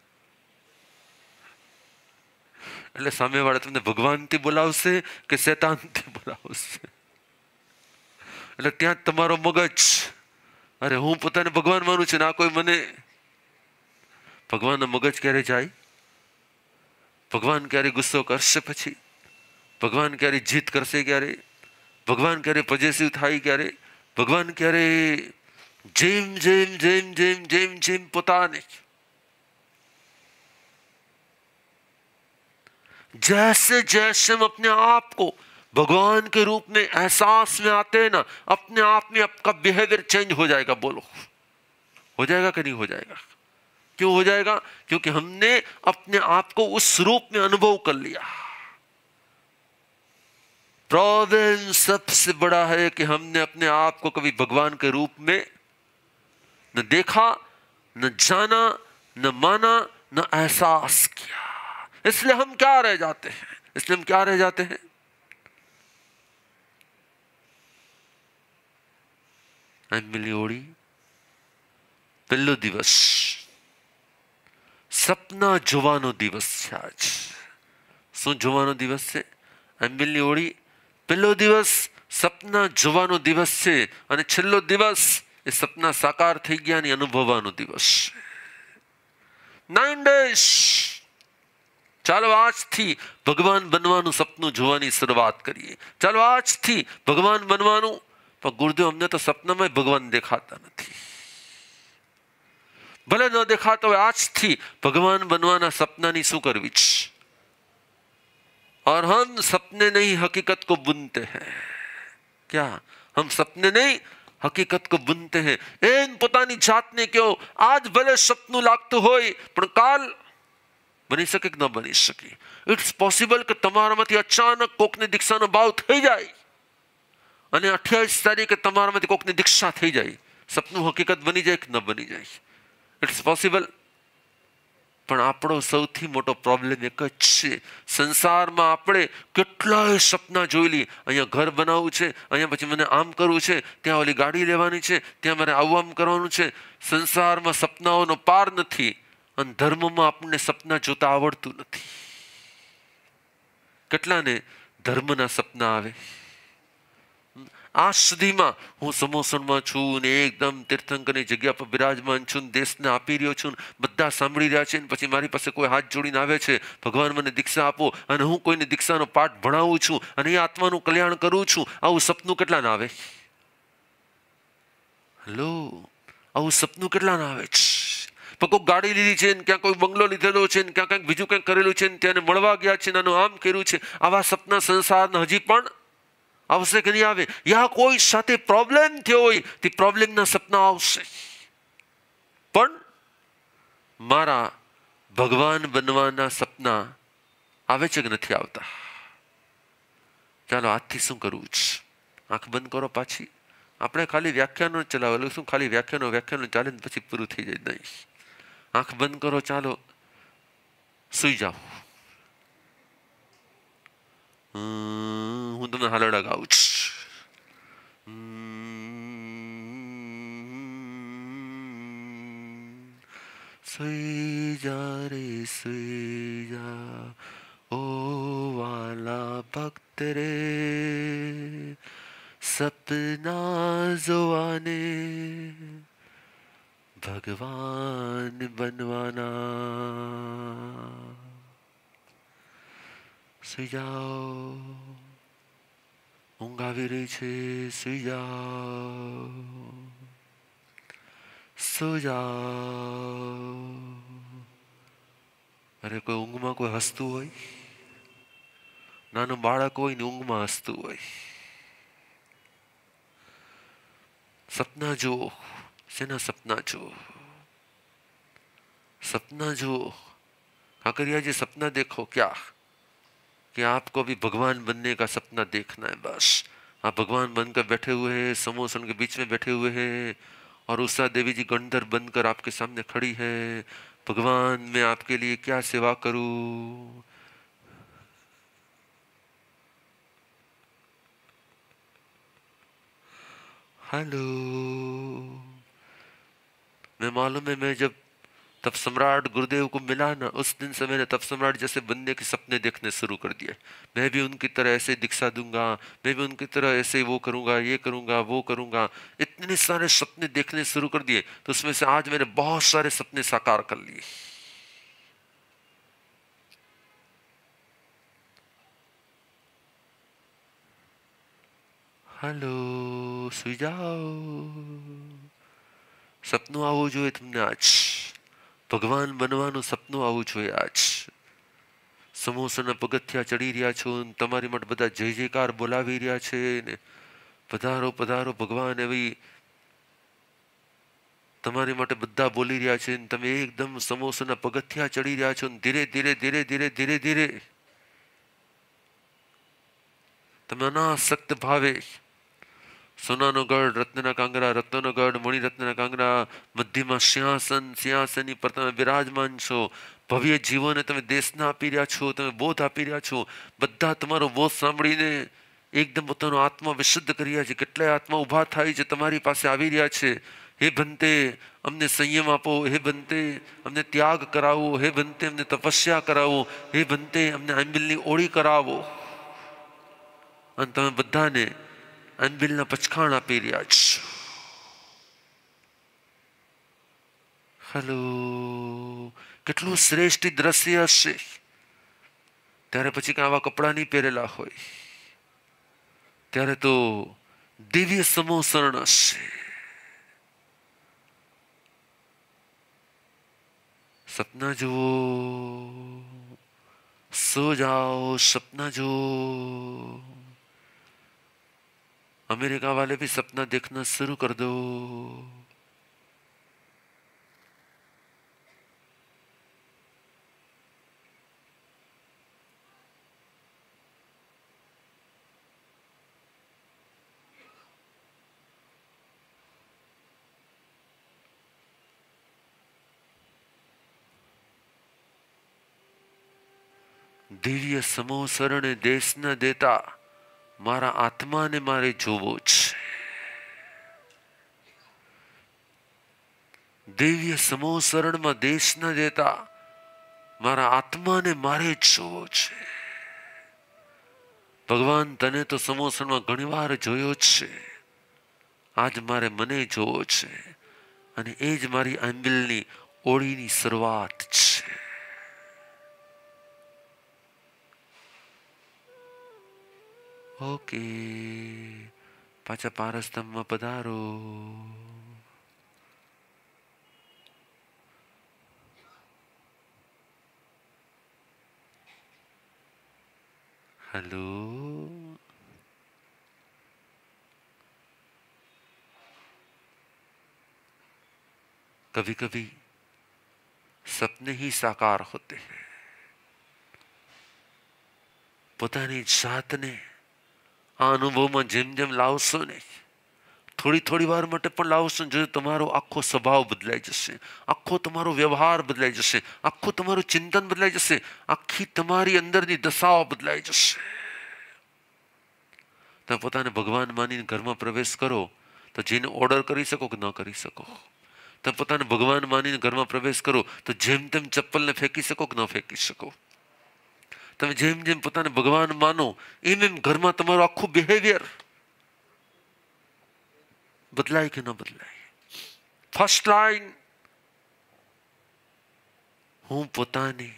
એટલે સામેવાળા તમને ભગવાનથી બોલાવશે કે શેતાનથી બોલાવશે. એટલે ત્યાં જ તમારો મગજ, અરે હું પોતાને ભગવાન માનું છું ને આ કોઈ મને, ભગવાનનો મગજ ક્યારે જાય? ભગવાન ક્યારે ગુસ્સો કરશે? પછી ભગવાન ક્યારે જીત કરશે? ક્યારે ભગવાન ક્યારે પોઝેસિવ થાય? ક્યારે ભગવાન ક્યારે જેમ જેમ જેમ જેમ જેમ જેમ પોતાને जैसे जैसे हम अपने आप को भगवान के रूप में एहसास में आते हैं ना, अपने आप में आपका बिहेवियर चेंज हो जाएगा. बोलो, हो जाएगा कि नहीं हो जाएगा? क्यों हो जाएगा? क्योंकि हमने अपने आप को उस रूप में अनुभव कर लिया. प्रॉब्लम सबसे बड़ा है कि हमने अपने आप को कभी भगवान के रूप में न देखा, न जाना, न माना, न एहसास किया. इसलिए हम क्या रह जाते हैं? इसलिए हम क्या रह जाते हैं? એમિલી ઓળી, પહેલો દિવસ સપના જોવાનો દિવસ છે આજ. શું જોવાનો દિવસ છે? એમિલી ઓળી, પહેલો દિવસ સપના જોવાનો દિવસ છે અને છેલ્લો દિવસ એ સપના સાકાર થઈ ગયા ને અનુભવવાનો દિવસ છે. Nine days. ચાલો આજથી ભગવાન બનવાનું સપનું જોવાની શરૂઆત કરીએ. ચાલો આજથી ભગવાન બનવાનું. પણ ગુરુદેવ, અમને તો સપનામાં ભગવાન દેખાતા નથી. ભલે ન દેખાતો હોય, આજથી ભગવાન બનવાના સપનાની શું કરવી છે? और हम सपने नहीं हकीकत को बुनते हैं. क्या हम सपने नहीं હકીકત કો બુનતે હૈ? એમ પોતાની જાતને કહો, આજ ભલે સપનું લાગતું હોય પણ કાલ બની શકે કે ન બની શકે. ઇટ્સ પોસિબલ કે તમારામાંથી અચાનક કોકની દીક્ષાનો ભાવ થઈ જાય અને અઠ્યાવીસ તારીખે તમારામાંથી કોકની દીક્ષા થઈ જાય. સપનું હકીકત બની જાય કે ન બની જાય. It's possible. પણ આપણો સૌથી મોટો પ્રોબ્લેમ એક જ છે, સંસારમાં આપણે કેટલાય સપના જોઈ લઈએ. અહીંયા ઘર બનાવવું છે, અહીંયા પછી મને આમ કરવું છે, ત્યાં ઓલી ગાડી લેવાની છે, ત્યાં મારે આવું આમ કરવાનું છે. સંસારમાં સપનાઓનો પાર નથી અને ધર્મમાં આપણને સપના જોતા આવડતું નથી. કેટલાને ધર્મના સપના આવે? આજ સુધીમાં હું સમોસણમાં છું ને એકદમ તીર્થંકરની જગ્યા પર બિરાજમાન છું, દેશને આપી રહ્યો છું, બધા સાંભળી રહ્યા છે. પછી મારી પાસે કોઈ હાથ જોડીને આવે છે, ભગવાન મને દીક્ષા આપો, અને હું કોઈને દીક્ષાનો પાઠ ભણાવું છું અને એ આત્માનું કલ્યાણ કરું છું. આવું સપનું કેટલા ના આવે? હેલો, આવું સપનું કેટલા ના આવે છે? પણ કોઈ ગાડી લીધી છે ને ક્યાં કોઈ બંગલો લીધેલો છે ને ક્યાં કંઈક બીજું કંઈક કરેલું છે ને ત્યાં મળવા ગયા છે ને આનું આમ કર્યું છે. આવા સપના સંસારના હજી પણ આવશે કે નહીં આવે? યા કોઈ સાથે પ્રોબ્લેમ થયો હોય તે પ્રોબ્લેમના સપના આવશે. પણ મારા ભગવાન બનવાના સપના આવે છે કે નથી આવતા? ચાલો આજથી શું કરવું છે? આંખ બંધ કરો. પાછી આપણે ખાલી વ્યાખ્યાનો ચલાવેલું શું? ખાલી વ્યાખ્યાનો વ્યાખ્યાનો ચાલે ને પછી પૂરું થઈ જાય. નહીં, આંખ બંધ કરો. ચાલો સુઈ જાઓ. હું તમને હાલડા ગાઉં છું. સુઈ જા રે સુઈ જા ઓ વાલા ભક્ત રે, સપના જોવાને ભગવાન બનવાના. સુઈ જાઓ, ઊંઘ આવી રહી છે. સુઈ જાઓ, સુઈ જાઓ. અરે કોઈ ઊંઘમાં કોઈ હસતું હોય? નાનું બાળક હોય ને ઊંઘમાં હસતું હોય. સપના જુઓ. શેના સપના જુઓ? सपना जो काकरिया जी सपना देखो क्या कि आपको भी भगवान बनने का सपना देखना है. बस आप भगवान बनकर बैठे हुए हैं, समोसन के बीच में बैठे हुए हैं और उषा देवी जी गंधर बनकर आपके सामने खड़ी है. भगवान मैं आपके लिए क्या सेवा करूं? हेलो. मैं मालूम है मैं जब तब सम्राट गुरुदेव को मिला ना, उस दिन से मैंने तब सम्राट जैसे बनने के सपने देखने शुरू कर दिए. मैं भी उनकी तरह ऐसे दीक्षा दूंगा, मैं भी उनकी तरह ऐसे वो करूंगा, ये करूंगा, वो करूंगा. इतने सारे सपने देखने शुरू कर दिए. तो उसमें से आज मैंने बहुत सारे सपने साकार कर लिए. हेलो. સુઈ જાઓ. સપનું આવવું જોઈએ તમને આજ. ભગવાન બનવાનું સપનું આવવું જોઈએ આજ. સમોસાના પગથિયા ચડી રહ્યા છો, તમારી માટે બધા જય જયકાર બોલાવી રહ્યા છે ને પધારો પધારો ભગવાન એવી તમારી માટે બધા બોલી રહ્યા છે. તમે એકદમ સમોસાના પગથિયા ચડી રહ્યા છો. ધીરે ધીરે ધીરે ધીરે ધીરે ધીરે તમે અનાસક્ત ભાવે સોનાનો ગઢ, રત્નના કાંગરા, રત્નનો ગઢ, મણિરત્નના કાંગરા, મધ્યમાં સિંહાસન, સિંહાસનની પર તમે બિરાજમાન છો. ભવ્ય જીવોને તમે દેશના આપી રહ્યા છો, તમે બોધ આપી રહ્યા છો. બધા તમારો બોધ સાંભળીને એકદમ પોતાનો આત્મા વિશુદ્ધ કરી રહ્યા છે. કેટલાય આત્મા ઊભા થાય છે, તમારી પાસે આવી રહ્યા છે. હે ભંતે અમને સંયમ આપો, હે ભંતે અમને ત્યાગ કરાવો, હે ભંતે અમને તપસ્યા કરાવો, હે ભંતે અમને આંબિલની ઓળી કરાવો. અને તમે બધાને આંબિલના પચખાણ આપી રહ્યા છો. હેલો. કેટલું શ્રેષ્ઠ દ્રશ્ય હશે. ત્યારે પછી કે આવા કપડા નહીં પહેરેલા હોય, ત્યારે તો દિવ્ય સમોસરણ હશે. સપના જુઓ, સો જાઓ, सपना जो. अमेरिका वाले भी सपना देखना शुरू कर दो. દિવ્ય સમોસરણે દેશ ન દેતા મારા આત્માને મારે જોવો છે. દિવ્ય સમોસરણમાં દેશ ન દેતા મારા આત્માને મારે જોવો છે. ભગવાન તને તો સમોસરમાં ઘણી વાર જોયો છે, આજ મારે મને જોવો છે. અને એ જ મારી આંબિલની ઓળીની શરૂઆત છે. ઓકે, પાછા પારસધામમાં પધારો. हेलो. कभी कभी सपने ही साकार होते हैं. પોતાની જાતને આ અનુભવમાં જેમ જેમ લાવશો ને, થોડી થોડી વાર માટે પણ લાવશો ને, જો તમારો આખો સ્વભાવ બદલાઈ જશે, આખો તમારો વ્યવહાર બદલાઈ જશે, આખું તમારું ચિંતન બદલાઈ જશે, આખી તમારી અંદરની દશાઓ બદલાઈ જશે. તમે પોતાને ભગવાન માનીને ઘરમાં પ્રવેશ કરો તો જેને ઓર્ડર કરી શકો કે ન કરી શકો. તમે પોતાને ભગવાન માનીને ઘરમાં પ્રવેશ કરો તો જેમ તેમ ચપ્પલને ફેંકી શકો કે ન ફેંકી શકો. તમે જેમ જેમ પોતાને ભગવાન માનો એમ એમ ઘરમાં તમારું આખું બિહેવિયર બદલાય કે ન બદલાય. ફર્સ્ટ લાઈન, હું પોતાને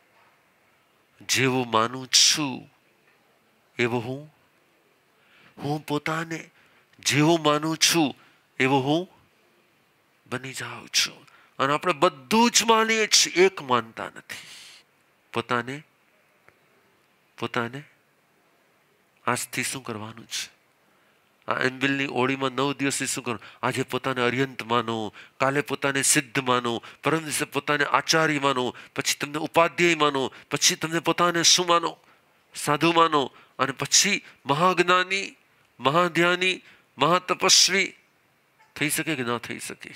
જેવો માનું છું એવો હું હું પોતાને જેવો માનું છું એવો હું બની જાઉં છું. અને આપણે બધું જ માનીએ છીએ, એક માનતા નથી. પોતાને પોતાને આજથી શું કરવાનું છે? આ એમ્બિલની ઓળીમાં નવ દિવસથી શું કરવું? આજે પોતાને અર્યંત માનો, કાલે પોતાને સિદ્ધ માનો, પરમ દિવસે પોતાને આચાર્ય માનો, પછી તમને ઉપાધ્યાય માનો, પછી તમને પોતાને શું માનો? સાધુ માનો, અને પછી મહાજ્ઞાની, મહાધ્યાની, મહાતપસ્વી થઈ શકે કે ના થઈ શકે?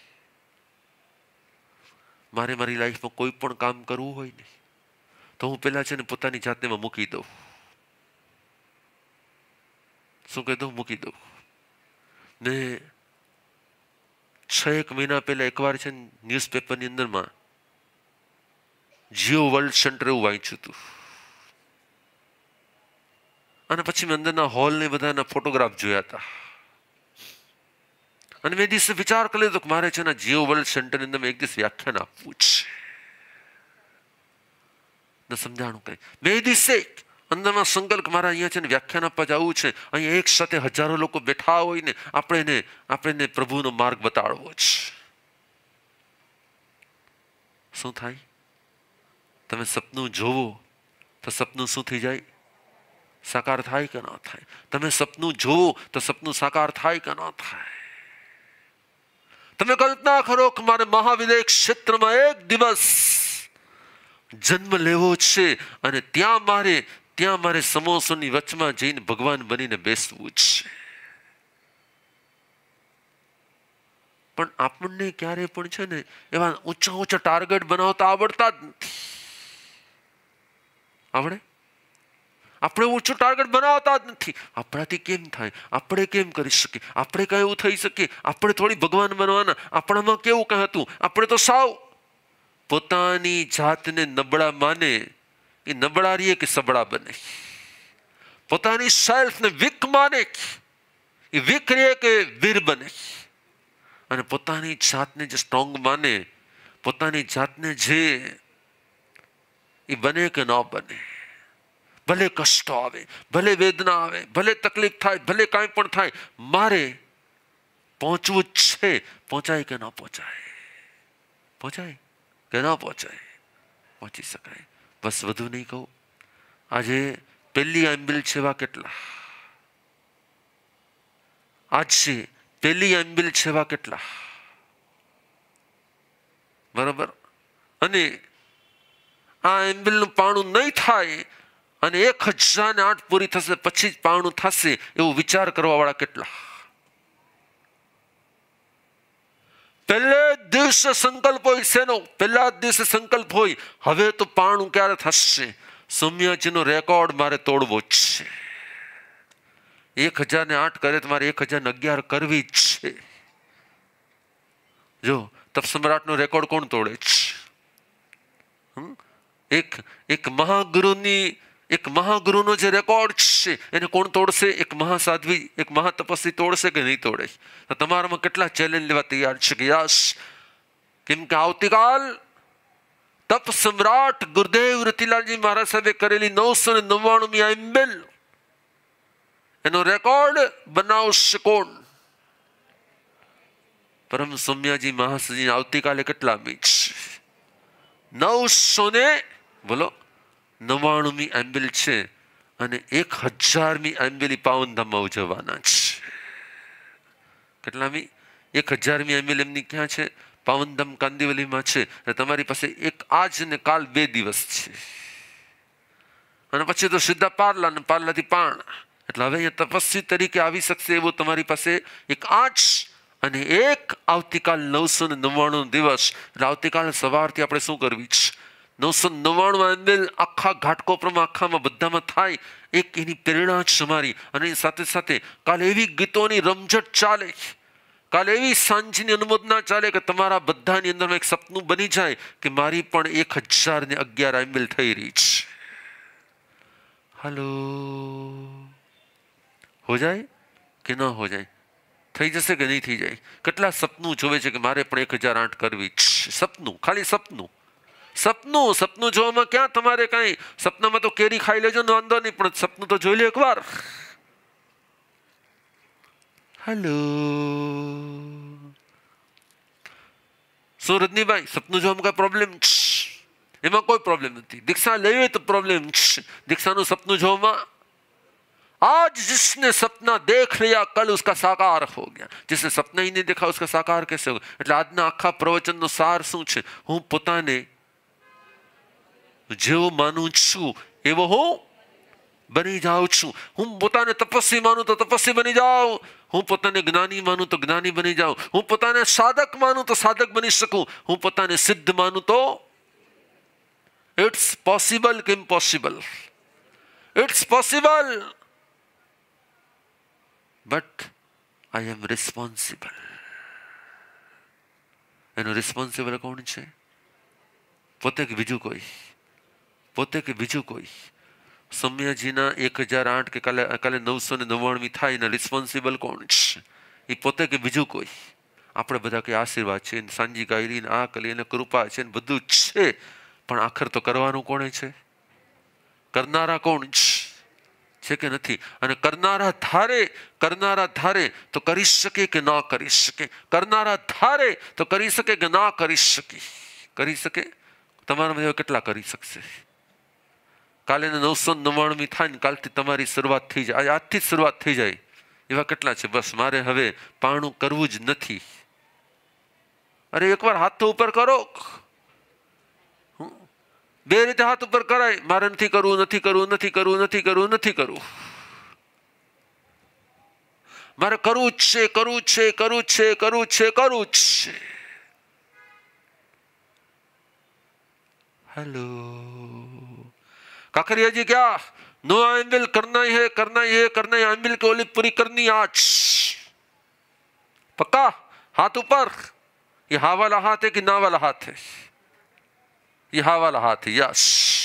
મારે મારી લાઈફમાં કોઈ પણ કામ કરવું હોય ને તો હું પેલા છે ને પોતાની જાતને મૂકી દઉં. શું કહી દઉં? મૂકી દઉં. ને છ એક મહિના પહેલા એકવાર છે ને ન્યૂઝપેપરની અંદરમાં જીઓ વર્લ્ડ સેન્ટર એવું વાંચ્યું હતું, અને પછી મેં અંદરના હોલ ને બધાના ફોટોગ્રાફ જોયા હતા, અને મેં દિવસે વિચાર કરી લીધો કે મારે છે ને જીઓ વર્લ્ડ સેન્ટરની અંદર એક દિવસ વ્યાખ્યાન આપવું છે. ને સમજાણું કઈ બે દિવસે અંદરમાં સંકલ્પ મારા અહીંયા છે ને વ્યાખ્યાન આપવા જવું છે. અહીંયા એક સાથે હજારો લોકો બેઠા હોય ને આપણે એને આપણે પ્રભુનો માર્ગ બતાડવો છે. શું થાય? તમે સપનું જોવો તો સપનું શું થઈ જાય? સાકાર થાય કે ના થાય? તમે સપનું જોવો તો સપનું સાકાર થાય કે ના થાય? તમે કલ્પના કરો કે મારે મહાવિદ્ય ક્ષેત્રમાં એક દિવસ જન્મ લેવો છે અને ત્યાં મારે ત્યાં મારે સમોસોની વચમાં જઈને ભગવાન બનીને બેસવું છે. પણ આપણને ક્યારે પણ છે ને એવા ઊંચા ઊંચા ટાર્ગેટ બનાવતા આવડતા જ નથી. આવડે? આપણે ઊંચું ટાર્ગેટ બનાવતા જ નથી. આપણાથી કેમ થાય? આપણે કેમ કરી શકીએ? આપણે કઈ એવું થઈ શકીએ? આપણે થોડી ભગવાન બનવાના? આપણામાં કેવું કઈ હતું? આપણે તો સાવ પોતાની જાતને નબળા માને એ નબળા રહીએ કે સબળા બને. પોતાની સેલ્ફને વીક માને એ વીક રહીએ કે વીર બને. અને પોતાની જાતને જે સ્ટ્રોંગ માને, પોતાની જાતને જે એ બને કે ન બને. ભલે કષ્ટો આવે, ભલે વેદના આવે, ભલે તકલીફ થાય, ભલે કાંઈ પણ થાય, મારે પહોંચવું જ છે. પહોંચાય કે ન પહોંચાય? પહોંચાય કે ન પહોંચાય? પહોંચી શકાય. બસ વધુ નહીં કહું. આજે પહેલી એમ્બિલ છેવા કેટલા? આજ છે પહેલી એમ્બિલ છેવા કેટલા? બરાબર. અને આ એમ્બિલનું પાણું નહીં થાય અને એક હજાર ને આઠ પૂરી થશે પછી જ પાણું થશે એવું વિચાર કરવા વાળા કેટલા? પહેલે દિવસે સંકલ્પ હોય શેનો? પહેલા દિવસે સંકલ્પ હોય હવે તો પાણું ક્યારે થશે? સૌમ્યાજીનો રેકોર્ડ મારે તોડવો જ છે. એક હજાર ને આઠ કરે તો મારે એક હજાર ને અગિયાર કરવી જ છે. જો તપ સમ્રાટનો રેકોર્ડ કોણ તોડે છે? એક એક મહાગુરુની એક મહાગુરુનો જે રેકોર્ડ છે એને કોણ તોડશે? એક મહાસાધ્વી, એક મહાતપસ્વી તોડશે કે નહીં તોડે? તો તમારામાં કેટલા ચેલેન્જ લેવા તૈયાર છે કે યસ? કેમ કે આવતીકાલ તપ સમ્રાટ ગુરુદેવ રતિલાલજી મહારાજ સાહેબે કરેલી નવસો ને નવ્વાણું એમ્બેલ એનો રેકોર્ડ બનાવશે કોણ? પરમ સૌમ્યાજી મહારાજ આવતીકાલે કેટલા મીટ? નવસો ને બોલો નવ્વાણુંમી એમ્બિલ છે અને એક હજારમી એમ્બિલ પાવનધામમાં ઉજવવાના છે. કેટલામી? એક હજારમી એમ્બિલ એમની ક્યાં છે? પાવનધામ કાંદિવલીમાં છે. તમારી પાસે એક આજ ને કાલ બે દિવસ છે, અને પછી તો સીધા પાર્લા ને પાર્લાથી પાણ. એટલે હવે અહીંયા તપસ્વી તરીકે આવી શકશે એવું તમારી પાસે એક આજ અને એક આવતીકાલ નવસો ને નવ્વાણું દિવસ. એટલે આવતીકાલ સવારથી આપણે શું કરવી છે? નવસો નવ્વાણું એમ્બેલ આખા ઘાટકોપરમાં આખામાં બધામાં થાય. એક એની પ્રેરણા જ અમારી. અને એની સાથે સાથે કાલે એવી ગીતોની રમઝટ ચાલે, કાલે એવી સાંજની અનુમોદના ચાલે કે તમારા બધાની અંદર એક સપનું બની જાય કે મારી પણ એક હજાર ને અગિયાર એમ્બેલ થઈ રહી છે. હલો, હો જાય કે ન હો જાય? થઈ જશે કે નહીં થઈ જાય? કેટલા સપનું જોવે છે કે મારે પણ એક હજાર આઠ કરવી છે? સપનું, ખાલી સપનું. સપનું સપનું જોવામાં ક્યાં તમારે કઈ? સપનામાં તો કેરી ખાઈ લેજો ને વાંધો નહીં, પણ સપનું તો જોઈ લે એકવાર. હેલો, શું રજનીભાઈ, સપનું જોવામાં કઈ પ્રોબ્લેમ છે? એમાં કોઈ પ્રોબ્લેમ નથી. દીક્ષા લેવી હોય તો પ્રોબ્લેમ છે દીક્ષાનું સપનું જોવામાં. आज जिसने सपना देख लिया कल उसका साकार हो गया, जिसने सपना ही नहीं देखा उसका साकार कैसे होगा? એટલે આજના આખા પ્રવચનનો સાર શું છે? હું પોતાને જેવો માનું છું એવો હું બની જાઉં છું. હું પોતાને તપસ્વી માનું તો તપસ્વી બની જાઉં, હું પોતાને જ્ઞાની માનું તો જ્ઞાની બની જાઉં, હું પોતાને સાધક માનું તો સાધક બની શકું, હું પોતાને સિદ્ધ માનું તો ઇટ્સ પોસિબલ કે impossible? It's possible, but I am responsible. એનો રિસ્પોન્સિબલ કોણ છે? પોતે કે બીજું કોઈ? પોતે કે બીજું કોઈ? સૌમ્યાજીના એક હજાર આઠ કે કાલે કાલે નવસો ને નવ્વાણું થાય એના રિસ્પોન્સિબલ કોણ છે? એ પોતે કે બીજું કોઈ? આપણે બધા કઈ આશીર્વાદ છે, સાંજી ગાયરી ને આ કલી ને કૃપા છે ને બધું જ છે, પણ આખર તો કરવાનું કોણે છે? કરનારા કોણ છે કે નથી? અને કરનારા ધારે કરનારા ધારે તો કરી શકે કે ના કરી શકે? કરનારા ધારે તો કરી શકે કે ના કરી શકે? કરી શકે? તમારા કેટલા કરી શકશે? કાલે નવસો નવ્વાણું થાય ને કાલથી તમારી શરૂઆત થઈ જાય, આજથી જ શરૂઆત થઈ જાય એવા કેટલા છે? બસ મારે હવે પારણું કરવું જ નથી. અરે એકવાર હાથ તો ઉપર કરો. બે રીતે હાથ ઉપર કરાય, મારે નથી કરવું, નથી કરવું, નથી કરવું, નથી કરવું, નથી કરવું. મારે કરવું જ છે, કરવું જ છે, કરવું જ છે, કરવું જ છે, કરવું જ છે. हेलो काकरिया जी, क्या नो आइंबिल करना ही है, करना ही है, करना ही आइंबिल की ओली पूरी करनी आज. पक्का? हाथ ऊपर. ये हा वाला हाथ है कि ना वाला हाथ है? ये हा वाला हाथ है. यस.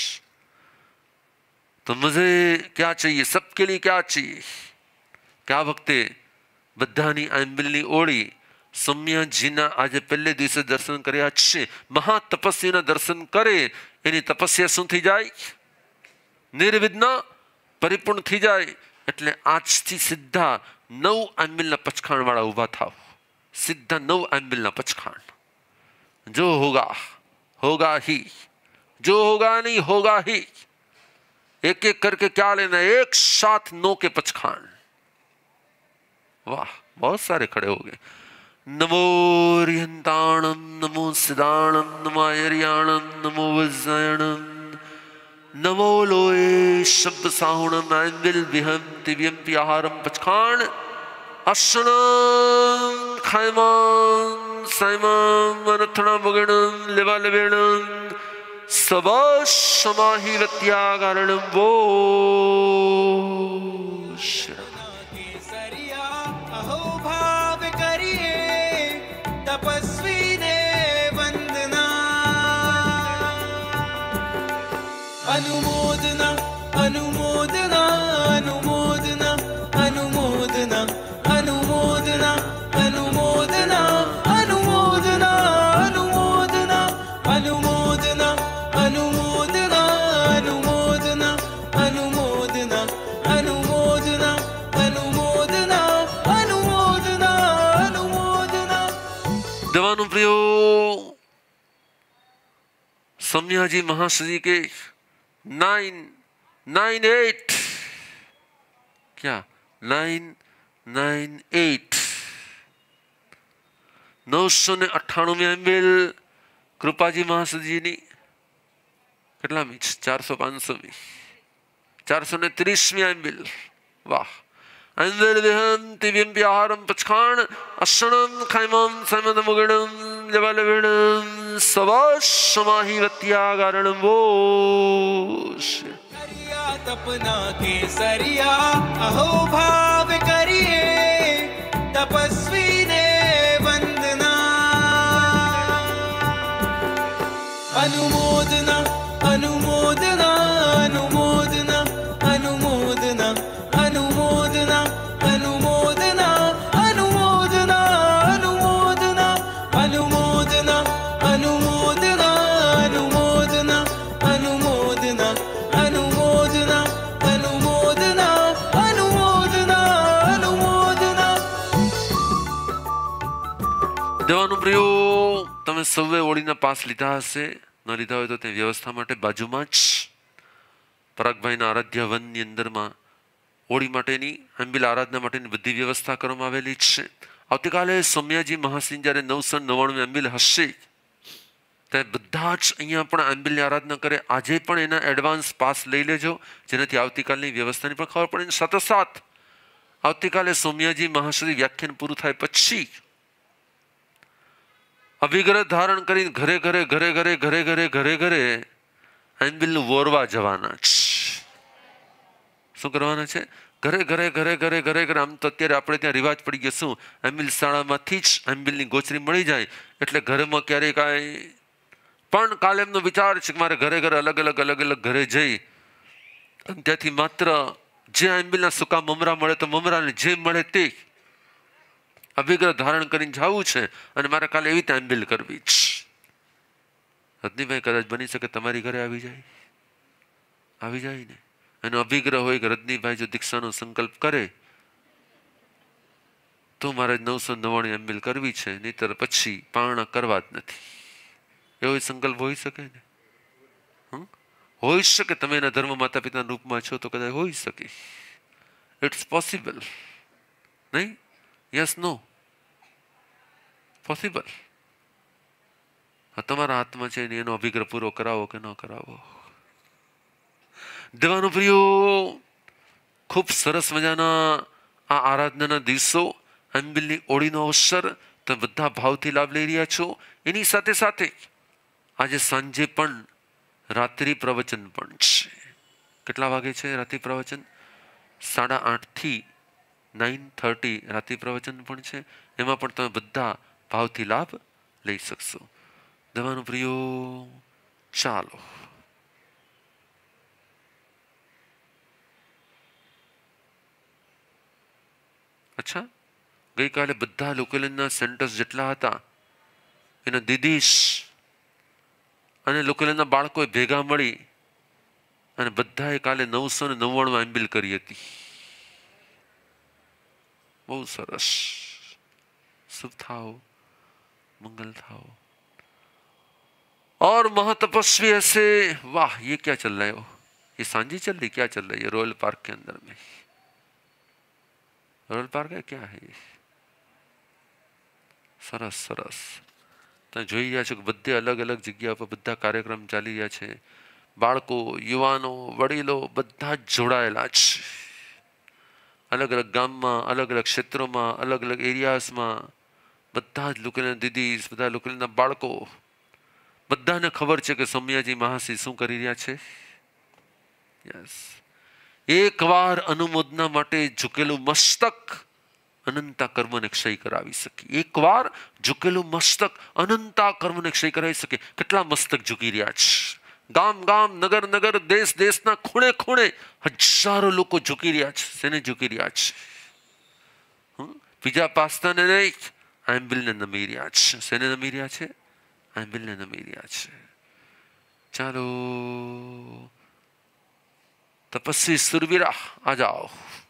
तो मुझे क्या चाहिए? सबके लिए क्या चाहिए? क्या वक्ते बधानी आइंबिलनी ओળી સૌમ્યાજીના આજે પહેલે દિવસે દર્શન કર્યા છે. મહાતપસ્વીના દર્શન કરે એની તપસ્યા શું થઈ જાય? નિર્વિઘ્ન પરિપૂર્ણ થઈ જાય. એટલે આજથી સીધા નવ આંબિલના પચખાણ વાળા ઉભા થાવ. સીધા નવ આંબિલના પચખાણ. જો હોગા होगा ही, जो होगा नहीं होगा ही. एक एक करके क्या लेना? एक साथ नौ के पचखान. वाह, बहुत सारे खड़े हो गए. नमो रिहंताणम, नमो सिदाणम, नमो आयरियाणम, नमो वज्रायणम, नमो लोए शब्द साहुणम आंबिल विहम दिव्यम पियाहारम पचखान अशनम खायमान सायमान अनथणा बगणम लेवा लेवेणम सबा समाहि वत्यागारणम वो तपस्वी ने वंदना अनुमोदना अनुमोदना अनुमोदना अनुमोदना अनुमोदना अनुमोदना अनुमोदना अनुमोदना अनुमोदना अनुमोदना अनुमोदना अनुमोदना अनुमोदना अनुमोदना अनुमोदना अनुमोदना. देवानु प्रियो सौम्याजी महाश्री के नाइन नाइन एट क्या नाइन नाइन एट नौ सौ ने अठाणुं आंबिल कृपाजी महाश्री नी કેટલા મી? ચારસો પાંચસો મી ચારસો ને ત્રીસમી આંબિલ. વાહ. आंबिल विहम दिव्यम पियाहारम पचखान अशनम खायमम सायमन मुगणम लेवालवेणम सबा समाहि वत्यागारणम वो सरिया तपना के सरिया अहो भाव करिए तपस्वी ने वंदना अनुमोदना अनुमोदना अनुमोदना अनुमोदना अनुमोदना अनुमोदना अनुमोदना अनुमोदना अनुमोदना अनुमोदना अनुमोदना अनुमोदना अनुमोदना अनुमोदना अनुमोदना अनुमोदना. દેવાનું પ્રિયો તમે સૌએ ઓળીના પાસ લીધા હશે. ન લીધા હોય તો તે વ્યવસ્થા માટે બાજુમાં જ પરાગભાઈના આરાધ્ય વનની અંદરમાં હોળી માટેની આંબિલ આરાધના માટેની બધી વ્યવસ્થા કરવામાં આવેલી છે. આવતીકાલે સોમયાજી મહાસિંહ જ્યારે નવસો નવ્વાણું આંબિલ હશે ત્યારે બધા જ અહીંયા પણ આંબિલની આરાધના કરે. આજે પણ એના એડવાન્સ પાસ લઈ લેજો, જેનાથી આવતીકાલની વ્યવસ્થાની પણ ખબર પડે. સાથોસાથ આવતીકાલે સોમયાજી મહાશ્રી વ્યાખ્યાન પૂરું થાય પછી અભિગ્રહ ધારણ કરીને ઘરે ઘરે ઘરે ઘરે ઘરે ઘરે ઘરે ઘરે આંબિલનું વોરવા જવાના છે. શું કરવાના છે? ઘરે ઘરે ઘરે ઘરે ઘરે ઘરે. આમ તો અત્યારે આપણે ત્યાં રિવાજ પડી ગયો શું, આંબિલ શાળામાંથી જ આંબિલની ગોચરી મળી જાય એટલે ઘરમાં ક્યારેય કાંઈ. પણ કાલે એમનો વિચાર છે કે મારે ઘરે ઘરે અલગ અલગ અલગ અલગ ઘરે જઈ અને ત્યાંથી માત્ર જે આંબિલના સૂકા મમરા મળે તો મમરાને જે મળે તે અભિગ્રહ ધારણ કરીને જવું છે અને મારે કાલે એવી રીતે આંબિલ કરવી જ. રજનીભાઈ કદાચ બની શકે તમારી ઘરે આવી જાય, આવી જાય ને એનો અભિગ્રહ હોય કે રજનીભાઈ જો દીક્ષાનો સંકલ્પ કરે તો મારે નવસો નવ્વાણું આંબિલ કરવી છે, નહીતર પછી પારણા કરવા જ નથી. એવો સંકલ્પ હોઈ શકે ને? હમ હોઈ શકે. તમે એના ધર્મ માતા પિતાના રૂપમાં છો તો કદાચ હોઈ શકે. It's possible. નહીં? Yes no possible. તમારા હાથમાં છે ને એનો અભિગ્રહ પૂરો કરાવો કે ન કરાવો. દેવાનો પ્રિયો, ખૂબ સરસ મજાના આ આરાધનાના દિવસો, આંબિલની ઓળીનો અવસર તમે બધા ભાવથી લાભ લઈ રહ્યા છો. એની સાથે સાથે આજે સાંજે પણ રાત્રિ પ્રવચન પણ છે. કેટલા વાગે છે રાત્રિ પ્રવચન? સાડા આઠથી નાઇન થર્ટી રાત્રિ પ્રવચન પણ છે. એમાં પણ તમે બધા ભાવથી લાભ લઈ શકશો. દેવાનો પ્રિયો, ચાલો અચ્છા ગઈકાલે બધા લોકેલના સેન્ટર્સ જેટલા હતા એના દીદીશ અને લોકેલના બાળકોએ ભેગા મળી અને બધાએ કાલે નવસો ને નવ્વાણું આંબિલ કરી હતી. બહુ સરસ. શુભ થાઓ, મંગલ થાઓ. और महातपस्वी ऐसे, वाह ये क्या चल रहा है? वो ये सांझी चल रही, क्या चल रहा है? ये रॉयल पार्क के अंदर में, रॉयल पार्क है क्या है ये? સરસ સરસ. તમે જોઈ રહ્યા છો કે બધે અલગ અલગ જગ્યા પર બધા કાર્યક્રમ ચાલી રહ્યા છે. બાળકો, યુવાનો, વડીલો બધા જ જોડાયેલા છે. અલગ અલગ ગામમાં, અલગ અલગ ક્ષેત્રોમાં, અલગ અલગ એરિયાઝમાં બધા જ લોકોના દીદી, બધા લોકોના બાળકો, બધાને ખબર છે કે સોમયાજી મહાસિંહ શું કરી રહ્યા છે. યસ. એકવાર અનુમોદના માટે ઝુકેલું મસ્તક અનંતા કર્મને ક્ષય કરાવી શકે. એકવાર ઝુકેલું મસ્તક અનંતા કર્મને ક્ષય કરાવી શકે. કેટલા મસ્તક ઝૂકી રહ્યા છે? ગામ ગામ, નગર નગર, દેશ દેશના ખૂણે ખૂણે હજારો લોકો ઝૂકી રહ્યા છે. શેને ઝૂકી રહ્યા છે? બીજા પાસ્તાને નહીં, આંબિલને નમી રહ્યા છે. શેને નમી રહ્યા છે? આંબિલને નમી રહ્યા છે. ચાલો તપસ્વી સુરવીરા આ જાઓ.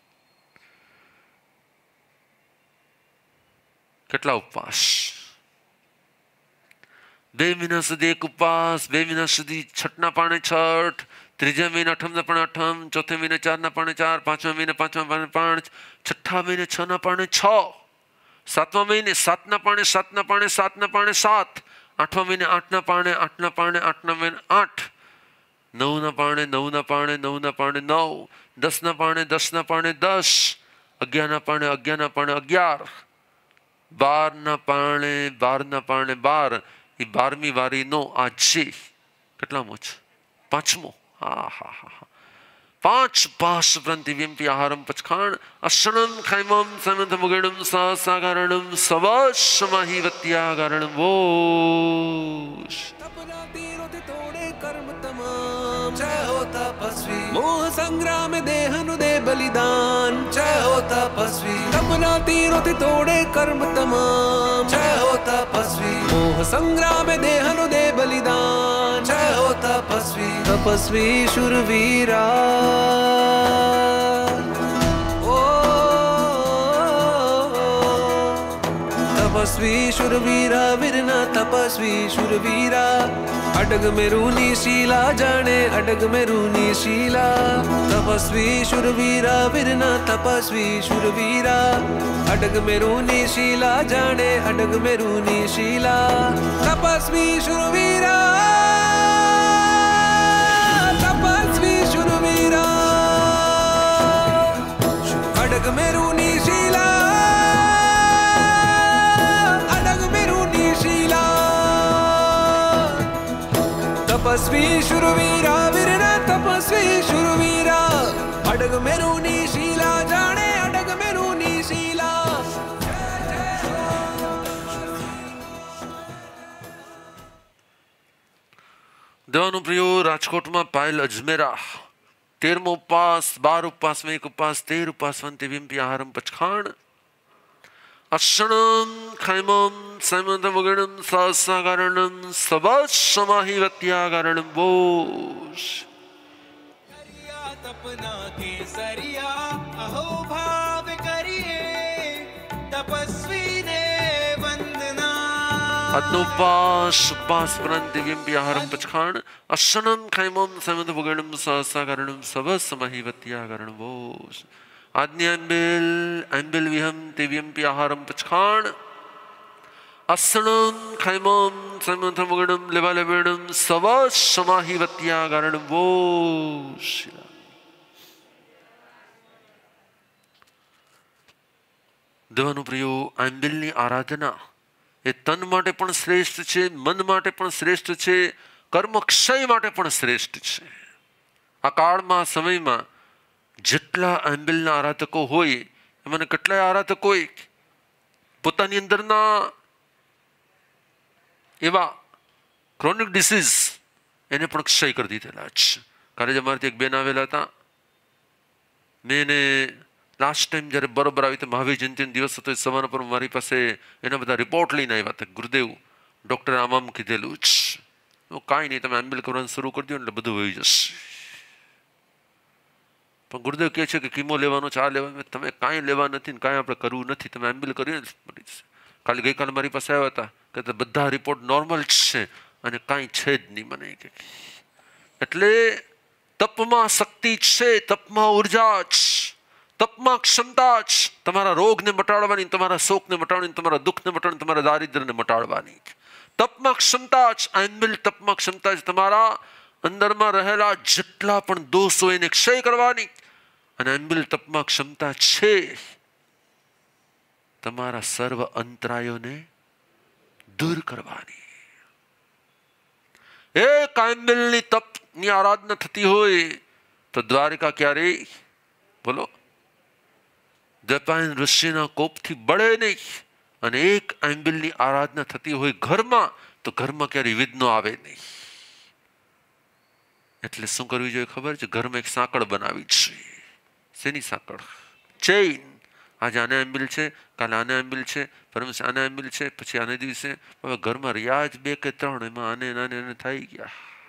કેટલા ઉપવાસ? બે મહિના સુધી એક ઉપવાસ, બે મહિના સુધી છઠના પાણે છઠ, ત્રીજા મહિને અઠમના પાણે અઠમ, ચોથા મહિને ચારના પાણે ચાર, પાંચમા મહિને પાંચમા પાણે પાંચ, છઠ્ઠા મહિને છ ના પાણે છ, સાતમા મહિને સાતના પાણે સાતના પાણે સાતના પાણે સાત, આઠમા મહિને આઠના પાણે આઠના પાણે આઠના મહિને આઠ, નવના પાણે નવના પાણે નવના પાણે નવ, દસના પાણે દસના પાણે દસ, અગિયારના પાણે અગિયારના પાણે અગિયાર, બારના પાણે બારના પાણે બાર. એ બારમી વારીનો આજે કેટલામો છે? પાંચમો. હા હા હા હા પાંચ પાસ પ્રંતિવ્યંપી આહારમ પચખાણ અશનમ ખૈમમ સનંત મુગણમ સાગારણમ સવશમહી વત્યાગારણમ વોશ. कर्म तमाम जय हो तपस्वी, मोह संग्राम देहनु दे बलिदान जय हो तपस्वी, तपना तीरों ते तोड़े कर्म तमाम जय हो तपस्वी, मोह संग्राम देहनु दे बलिदान जय हो तपस्वी, तपस्वी शूरवीरा ओ तपस्वी शूरवीरा वीरना तप तपस्वी शूरवीरा अडग में रूनी शीला जाने अडग में रूनी शीला तपस्वी शूरवीरा वीरना तपस्वी शूरवीरा अडग में रूनी शीला जाने अडग में रूनी शीला तपस्वी शूरवीरा तपस्वी शूरवीरा अडग में रूनी शीला तपस्वी शूरवीरा वीरना तपस्वी शूरवीरा अडग में रूनी शीला जाने अडग में रूनी शीला દેવાનું પ્રિયો રાજકોટમાં પાયલ અજમેરા તેરમો ઉપવાસ બાર ઉપવાસ में एक उपवास तेर उपवास वंते विम्पी आहारम पचखाण अक्षणम खैमम सैमंतमगणम सहसाकारणम सबसमाहिवत्याकारणम बोश तपना केसरिया अहो भाव करिए तपस्वी ने वंदना अदनुपास उपास परं दिव्यम व्याहारम पचखाण अक्षणम खैमम सैमंतमगणम सहसाकारणम सबसमाहिवत्याकारणम बोश आज्ञा एम्बिल एम्बिल विहम दिव्यम आहारम पचखाण असणम खैमम समथमगणम लेवालेवेणम सवस समाहिवत्याकारणम वोश દેવાનું પ્રિયો એમ્બિલની આરાધના એ તન માટે પણ શ્રેષ્ઠ છે મન માટે પણ શ્રેષ્ઠ છે કર્મક્ષય માટે પણ શ્રેષ્ઠ છે આ કાળમાં સમયમાં જેટલા એમ્બિલના આરાધકો હોય એમાંને કેટલાય આરાધકો પોતાની અંદરના એવા ક્રોનિક ડિસીઝ એને પણ ક્ષય કરી દીધેલા છે. કાલે જ અમારાથી એક બેન આવેલા હતા. મેં એને લાસ્ટ ટાઈમ જ્યારે બરોબર આવી તો મહાવીર જયંતિનો દિવસ હતો એ સવારના પર મારી પાસે એના બધા રિપોર્ટ લઈને આવ્યા હતા. ગુરુદેવ ડૉક્ટરે આમ આમ કીધેલું જ, કાંઈ નહીં તમે એમ્બિલ કરવાનું શરૂ કરી દો એટલે બધું વહી જશે. પણ ગુરુદેવ કહે છે કે કીમો લેવાનો છે, આ લેવાનું, તમે કાંઈ લેવા નથી ને કાંઈ આપણે કરવું નથી, તમે એમ્બિલ કર્યું ને મળી જશે. કાલે ગઈકાલે મારી પાસે આવ્યા હતા કે બધા રિપોર્ટ નોર્મલ જ છે અને કાંઈ છે જ નહીં મને કે. એટલે તપમાં શક્તિ છે, તપમાં ઉર્જા છે, તપમાં ક્ષમતા છે તમારા રોગને મટાડવાની, તમારા શોકને મટાડવાની, તમારા દુઃખને મટાડવાની, તમારા દારિદ્ર્યને મટાડવાની. તપમાં ક્ષમતા છે, એમ્બિલ તપમાં ક્ષમતા છે તમારા અંદરમાં રહેલા જેટલા પણ દોષ હોય એને ક્ષય કરવાની. અને એમ્બિલ તપમાં ક્ષમતા છે તમારા સર્વ અંતરાયોને દૂર કરવાની. એક એમ્બિલની તપની આરાધના થતી હોય તો દ્વારિકા ક્યારેય બોલો દૈપાયન ઋષિના કોપથી બળે નહીં. અને એક એમ્બિલની આરાધના થતી હોય ઘરમાં તો ઘરમાં ક્યારેય વિઘ્નો આવે નહીં. એટલે શું કરવી જોઈએ ખબર છે? ઘરમાં એક સાંકળ બનાવી છે. શેની સાંકળ? ચેઇન. આજે આને એમ્બિલ છે, કાલે આને એમ્બિલ છે, પરમ આને એમ્બિલ છે, પછી આને દિવસે હવે ઘરમાં રહ્યા જ બે કે ત્રણ, એમાં આને નાને આને થઈ ગયા.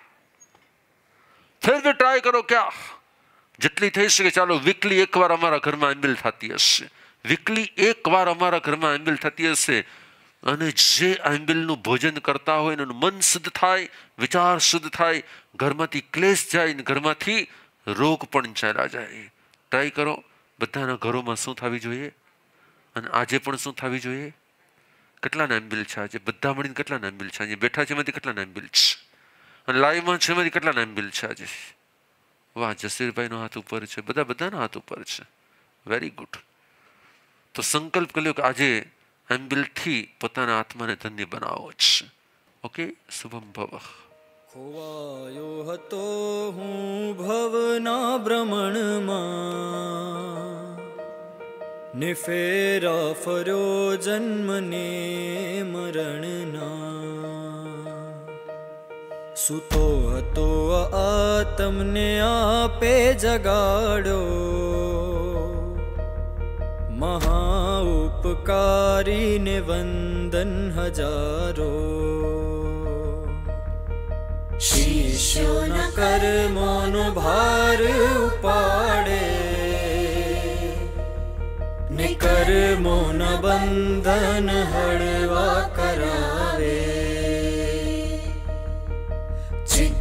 ફિર ભી ટ્રાય કરો ક્યાં જેટલી થઈ શકે ચાલો વીકલી એકવાર અમારા ઘરમાં એમ્બિલ થતી હશે, વીકલી એકવાર અમારા ઘરમાં એમ્બિલ થતી હશે. અને જે એમ્બિલનું ભોજન કરતા હોય એનું મન શુદ્ધ થાય, વિચાર શુદ્ધ થાય, ઘરમાંથી ક્લેશ જાય ને ઘરમાંથી રોગ પણ ચાલ્યા જાય. ટ્રાય કરો. બધાના ઘરોમાં શું થવી જોઈએ અને આજે પણ શું થવી જોઈએ? કેટલાના એમ્બિલ છે આજે? બધા મળીને કેટલાના એમ્બિલ છે? આજે બેઠા છે એમાંથી કેટલાના એમ્બિલ છે? અને લાઈવમાં છે એમાંથી કેટલાના એમ્બિલ છે આજે? વાહ, જસીરભાઈનો હાથ ઉપર છે, બધા બધાના હાથ ઉપર છે. Very good. તો સંકલ્પ કર્યો કે આજે એમ્બિલથી પોતાના આત્માને ધન્ય બનાવો છે. ઓકે, શુભમ ભવ. ખોવાયો હતો હું ભવના ભ્રમણમાં, ને ફેરા ફર્યો જન્મને મરણના. સૂતો હતો આ તમને આપે જગાડ્યો, મહા ઉપકારીને વંદન હજારો. શિષ્યોના કર્મોનો ભાર ઉપાડે, ને કર્મોના બંધન હળવા કરાવે.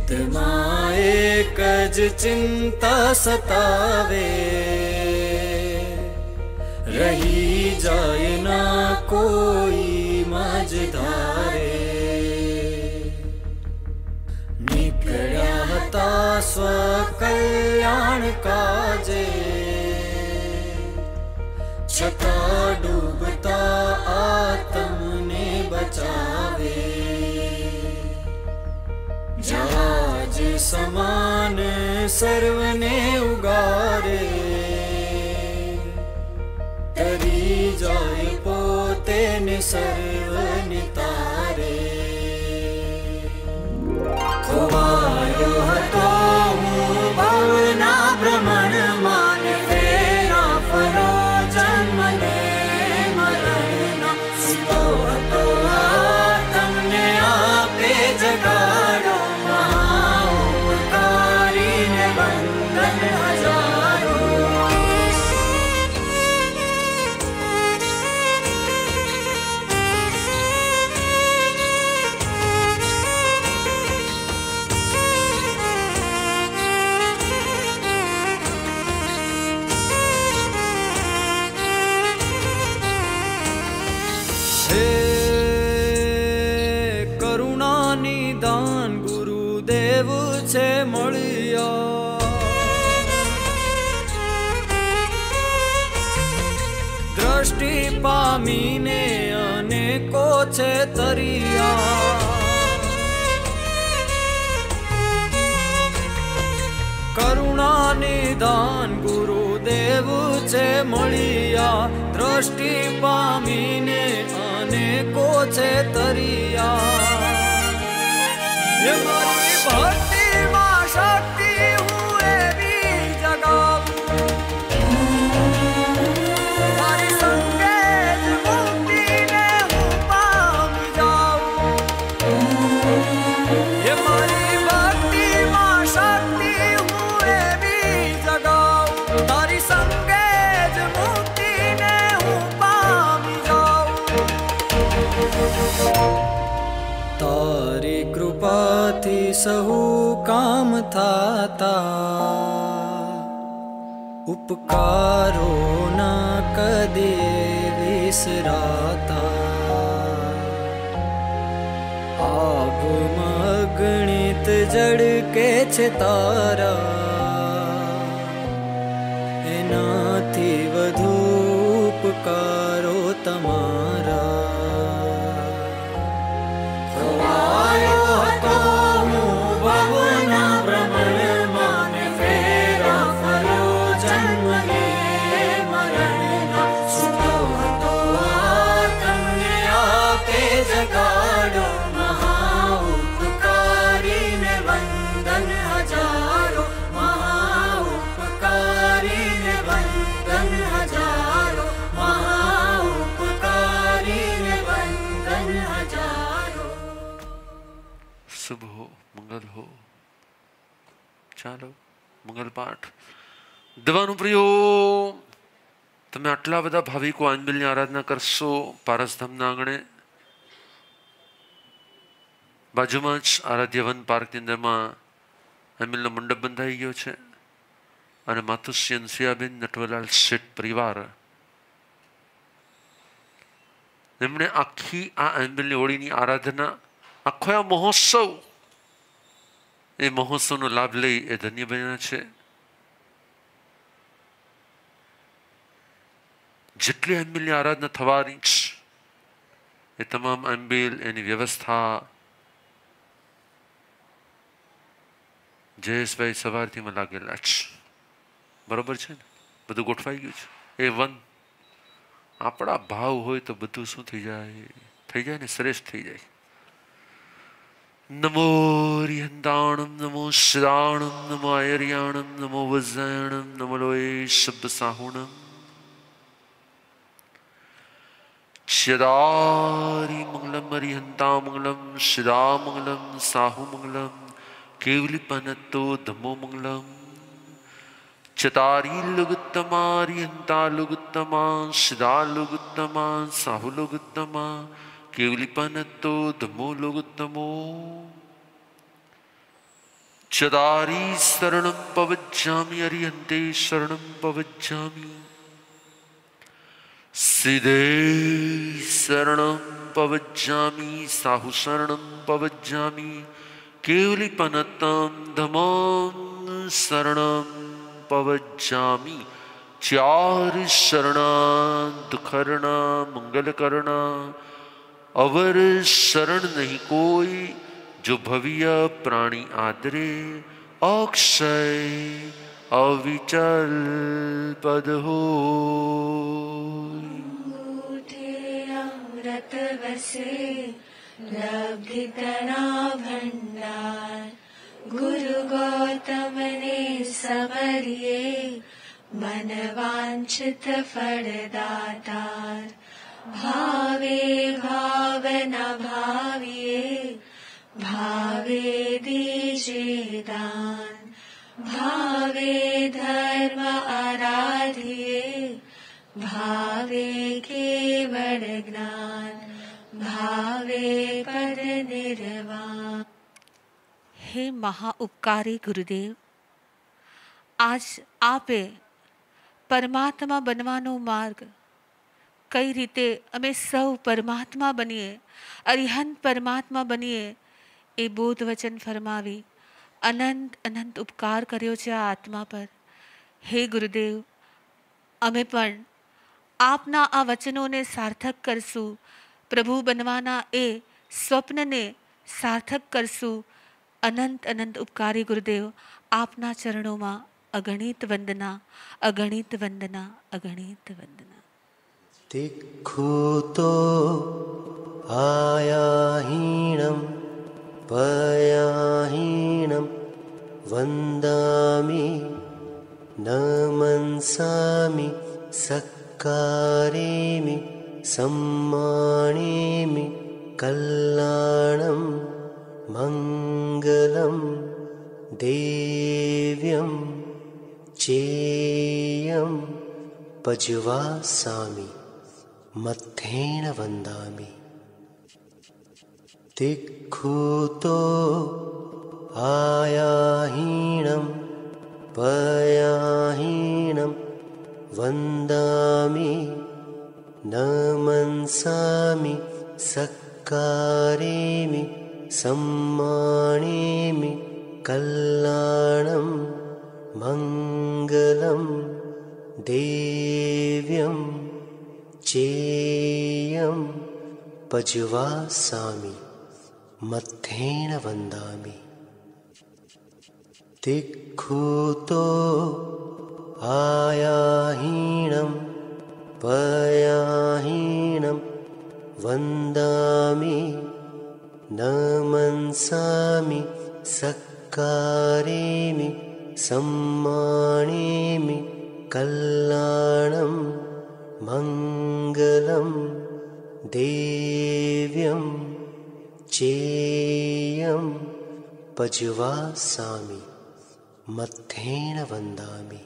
चित्तમાં એક જ ચિંતા સતાવે, રહી જાય ના કોઈ મજધારે. નીકળ્યા હતા સ્વકલ્યાણ કાજે, છતાં ડૂબતા આત્મને બચાવે. જહાજ સમાન સર્વને ઉગારે, તરી જાય પોતે ને સર્વને તારે. ખોવાયો હતો હું ભવના ભ્રમણમાં ને ફેરા ફરો જન્મને મરણના. સુતો હતો આ તમને આપે જગાડો, મહાઉપકારીને વંદન હજારો. હે કરુણાની દાન ગુરુદેવ છે મળ્યા, દ્રષ્ટિ પામીને અનેકો છે તરિયા. કરુણાની દાન ગુરુદેવ છે મળ્યા, દ્રષ્ટિ પામીને અનેકો છે તરિયા. હે મારી ભક્તિમાં શક્તિ હું એવી જગાવું, તારી સંગે જ મુક્તિને હું પામી જાઉં. હે મારી ભક્તિમાં શક્તિ હું એવી જગાવું, તારી સંગે જ મુક્તિને હું પામી જાઉં. તારી કૃપાથી સહુ કામ થાતા, ઉપકારો ના કદીએ વિસરાતા. આભમાં અગણિત જડકે છે તારા, એનાથી વધુ ઉપકારો તમારા. ખોવાયો હતો હું ભવના ભ્રમણમાં ને ફેરા ફરો જન્મને મરણના. સુતો હતો આ તમને આપે જગાડો, મહાઉપકારીને વંદન હજારો. મહાઉપકારીને વંદન હજારો, મહાઉપકારીને વંદન હજારો. શુભ હો, મંગલ હો. ચાલો મંગલ પાઠ દવાનું પ્રિયો. તમે આટલા બધા ભાવિકો આંબિલની આરાધના કરશો પારસધામના આંગણે. બાજુમાં જ આરાધ્ય વન પાર્કની અંદરમાં આંબિલનો મંડપ બંધાઈ ગયો છે અને માતુશ્રી અંશિયાબેન નટવરલાલ શેઠ પરિવાર એમણે આખી આ આંબિલની હોળીની આરાધના, આખો આ મહોત્સવ, એ મહોત્સવનો લાભ લઈ એ ધન્ય બન્યા છે. જેટલી આંબિલની આરાધના થવાની જ એ તમામ આંબિલ, એની વ્યવસ્થા જયેશભાઈ સવારથીમાં લાગેલા છે. બરોબર છે ને? બધું ગોઠવાઈ ગયું છે. એ વન આપણા ભાવ હોય તો બધું શું થઈ જાય? થઈ જાય ને, શ્રેષ્ઠ થઈ જાય. નમો રિહંતાણમ, નમો શ્રાણમ, નમો આયર્યાણમ, નમો વજ્રાયણમ, નમો લોય શબ્દ સાહુણમ. શ્યદારી મંગલમ, અરિહંતા મંગલમ, શ્રા મંગલમ, સાહુ મંગલમ, કેવલિપનતો ધમો મંગલમ. ચતારી લુગુત્તમા, અરિહંતા લુગુત્તમા, શ્રા લુગુત્તમા, સાહુ લુગુત્તમા, કેવલિપનતો ધમો લુગુત્તમો. चदारी शरणं पवज्जामि अरिहन्ते शरणं पवज्जामि सिद्धे शरणं पवज्जामि साहु शरणं पवज्जामि केवलीपनतां धम्मां शरणं पवज्जामि चार शरणा दुखहरणा मंगलकरणा अवर शरण नहीं कोई जो भविय प्राणी आदरे अक्षय अविचल पद हो। अमृत बसे लब्धि तना भंडार गुरु गौतम ने समरिए मन वांछित फल दातार भावे भावना भाविए भावे दीजिए दान भावे धर्म आराधिए भावे केवल ज्ञान भावे पर निर्वाण। हे મહાઉપકારી ગુરુદેવ, આજ આપે પરમાત્મા બનવાનો માર્ગ કઈ રીતે અમે સૌ પરમાત્મા બનીએ, અરિહંત પરમાત્મા બનીએ એ બોધ વચન ફરમાવી અનંત અનંત ઉપકાર કર્યો છે આ આત્મા પર. હે ગુરુદેવ, અમે પણ આપના આ વચનોને સાર્થક કરશું, પ્રભુ બનવાના એ સ્વપ્નને સાર્થક કરશું. અનંત અનંત ઉપકારી ગુરુદેવ, આપના ચરણોમાં અગણિત વંદના, અગણિત વંદના, અગણિત વંદના. તિખુતો આયાહીણમ પયાહીણમ વંદામિ નમંસામિ સક્કારેમિ સમ્માણેમિ કલ્યાણમ મંગલમ દેવ્યમ ચેયમ પજવાસામિ મથ્થેન વંદામિ. તિખુતો આયાહીણમ પયાહીણમ વંદામિ નમંસામિ સક્કારેમિ સમ્માણેમિ કલ્યાણમ મંગલમ દેવ્યમ ચેયમ પજવાસામિ મથ્થેન વંદામિ. તિખુતો આયાહીણમ પયાહીણમ વંદામિ નમંસામિ સક્કારેમિ સમ્માણેમિ કલ્યાણમ મંગલમ દેવ્યમ ચેયમ પજવાસામિ મથ્થેન વંદામિ.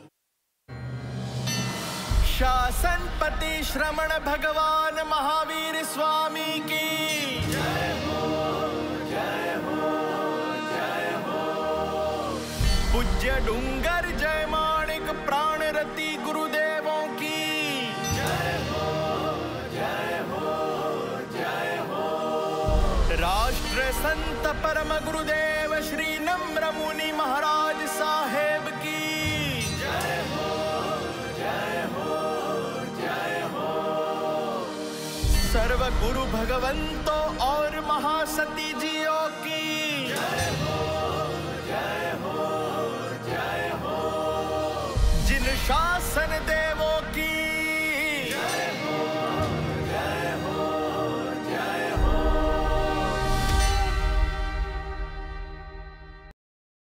शासन पति श्रमण भगवान महावीर स्वामी की जय हो, जय हो, जय हो. पूज्य डूंगर जय माणिक प्राण रति गुरुदेवों की जय हो, जय हो, जय हो. राष्ट्र संत परम गुरुदेव श्री नम्र मुनि महाराज साहेब की जय हो, जय हो, जय हो. सर्व गुरु भगवंतों और महासती जियों की जय हो, जय हो, जय हो. जिन शासन देवों की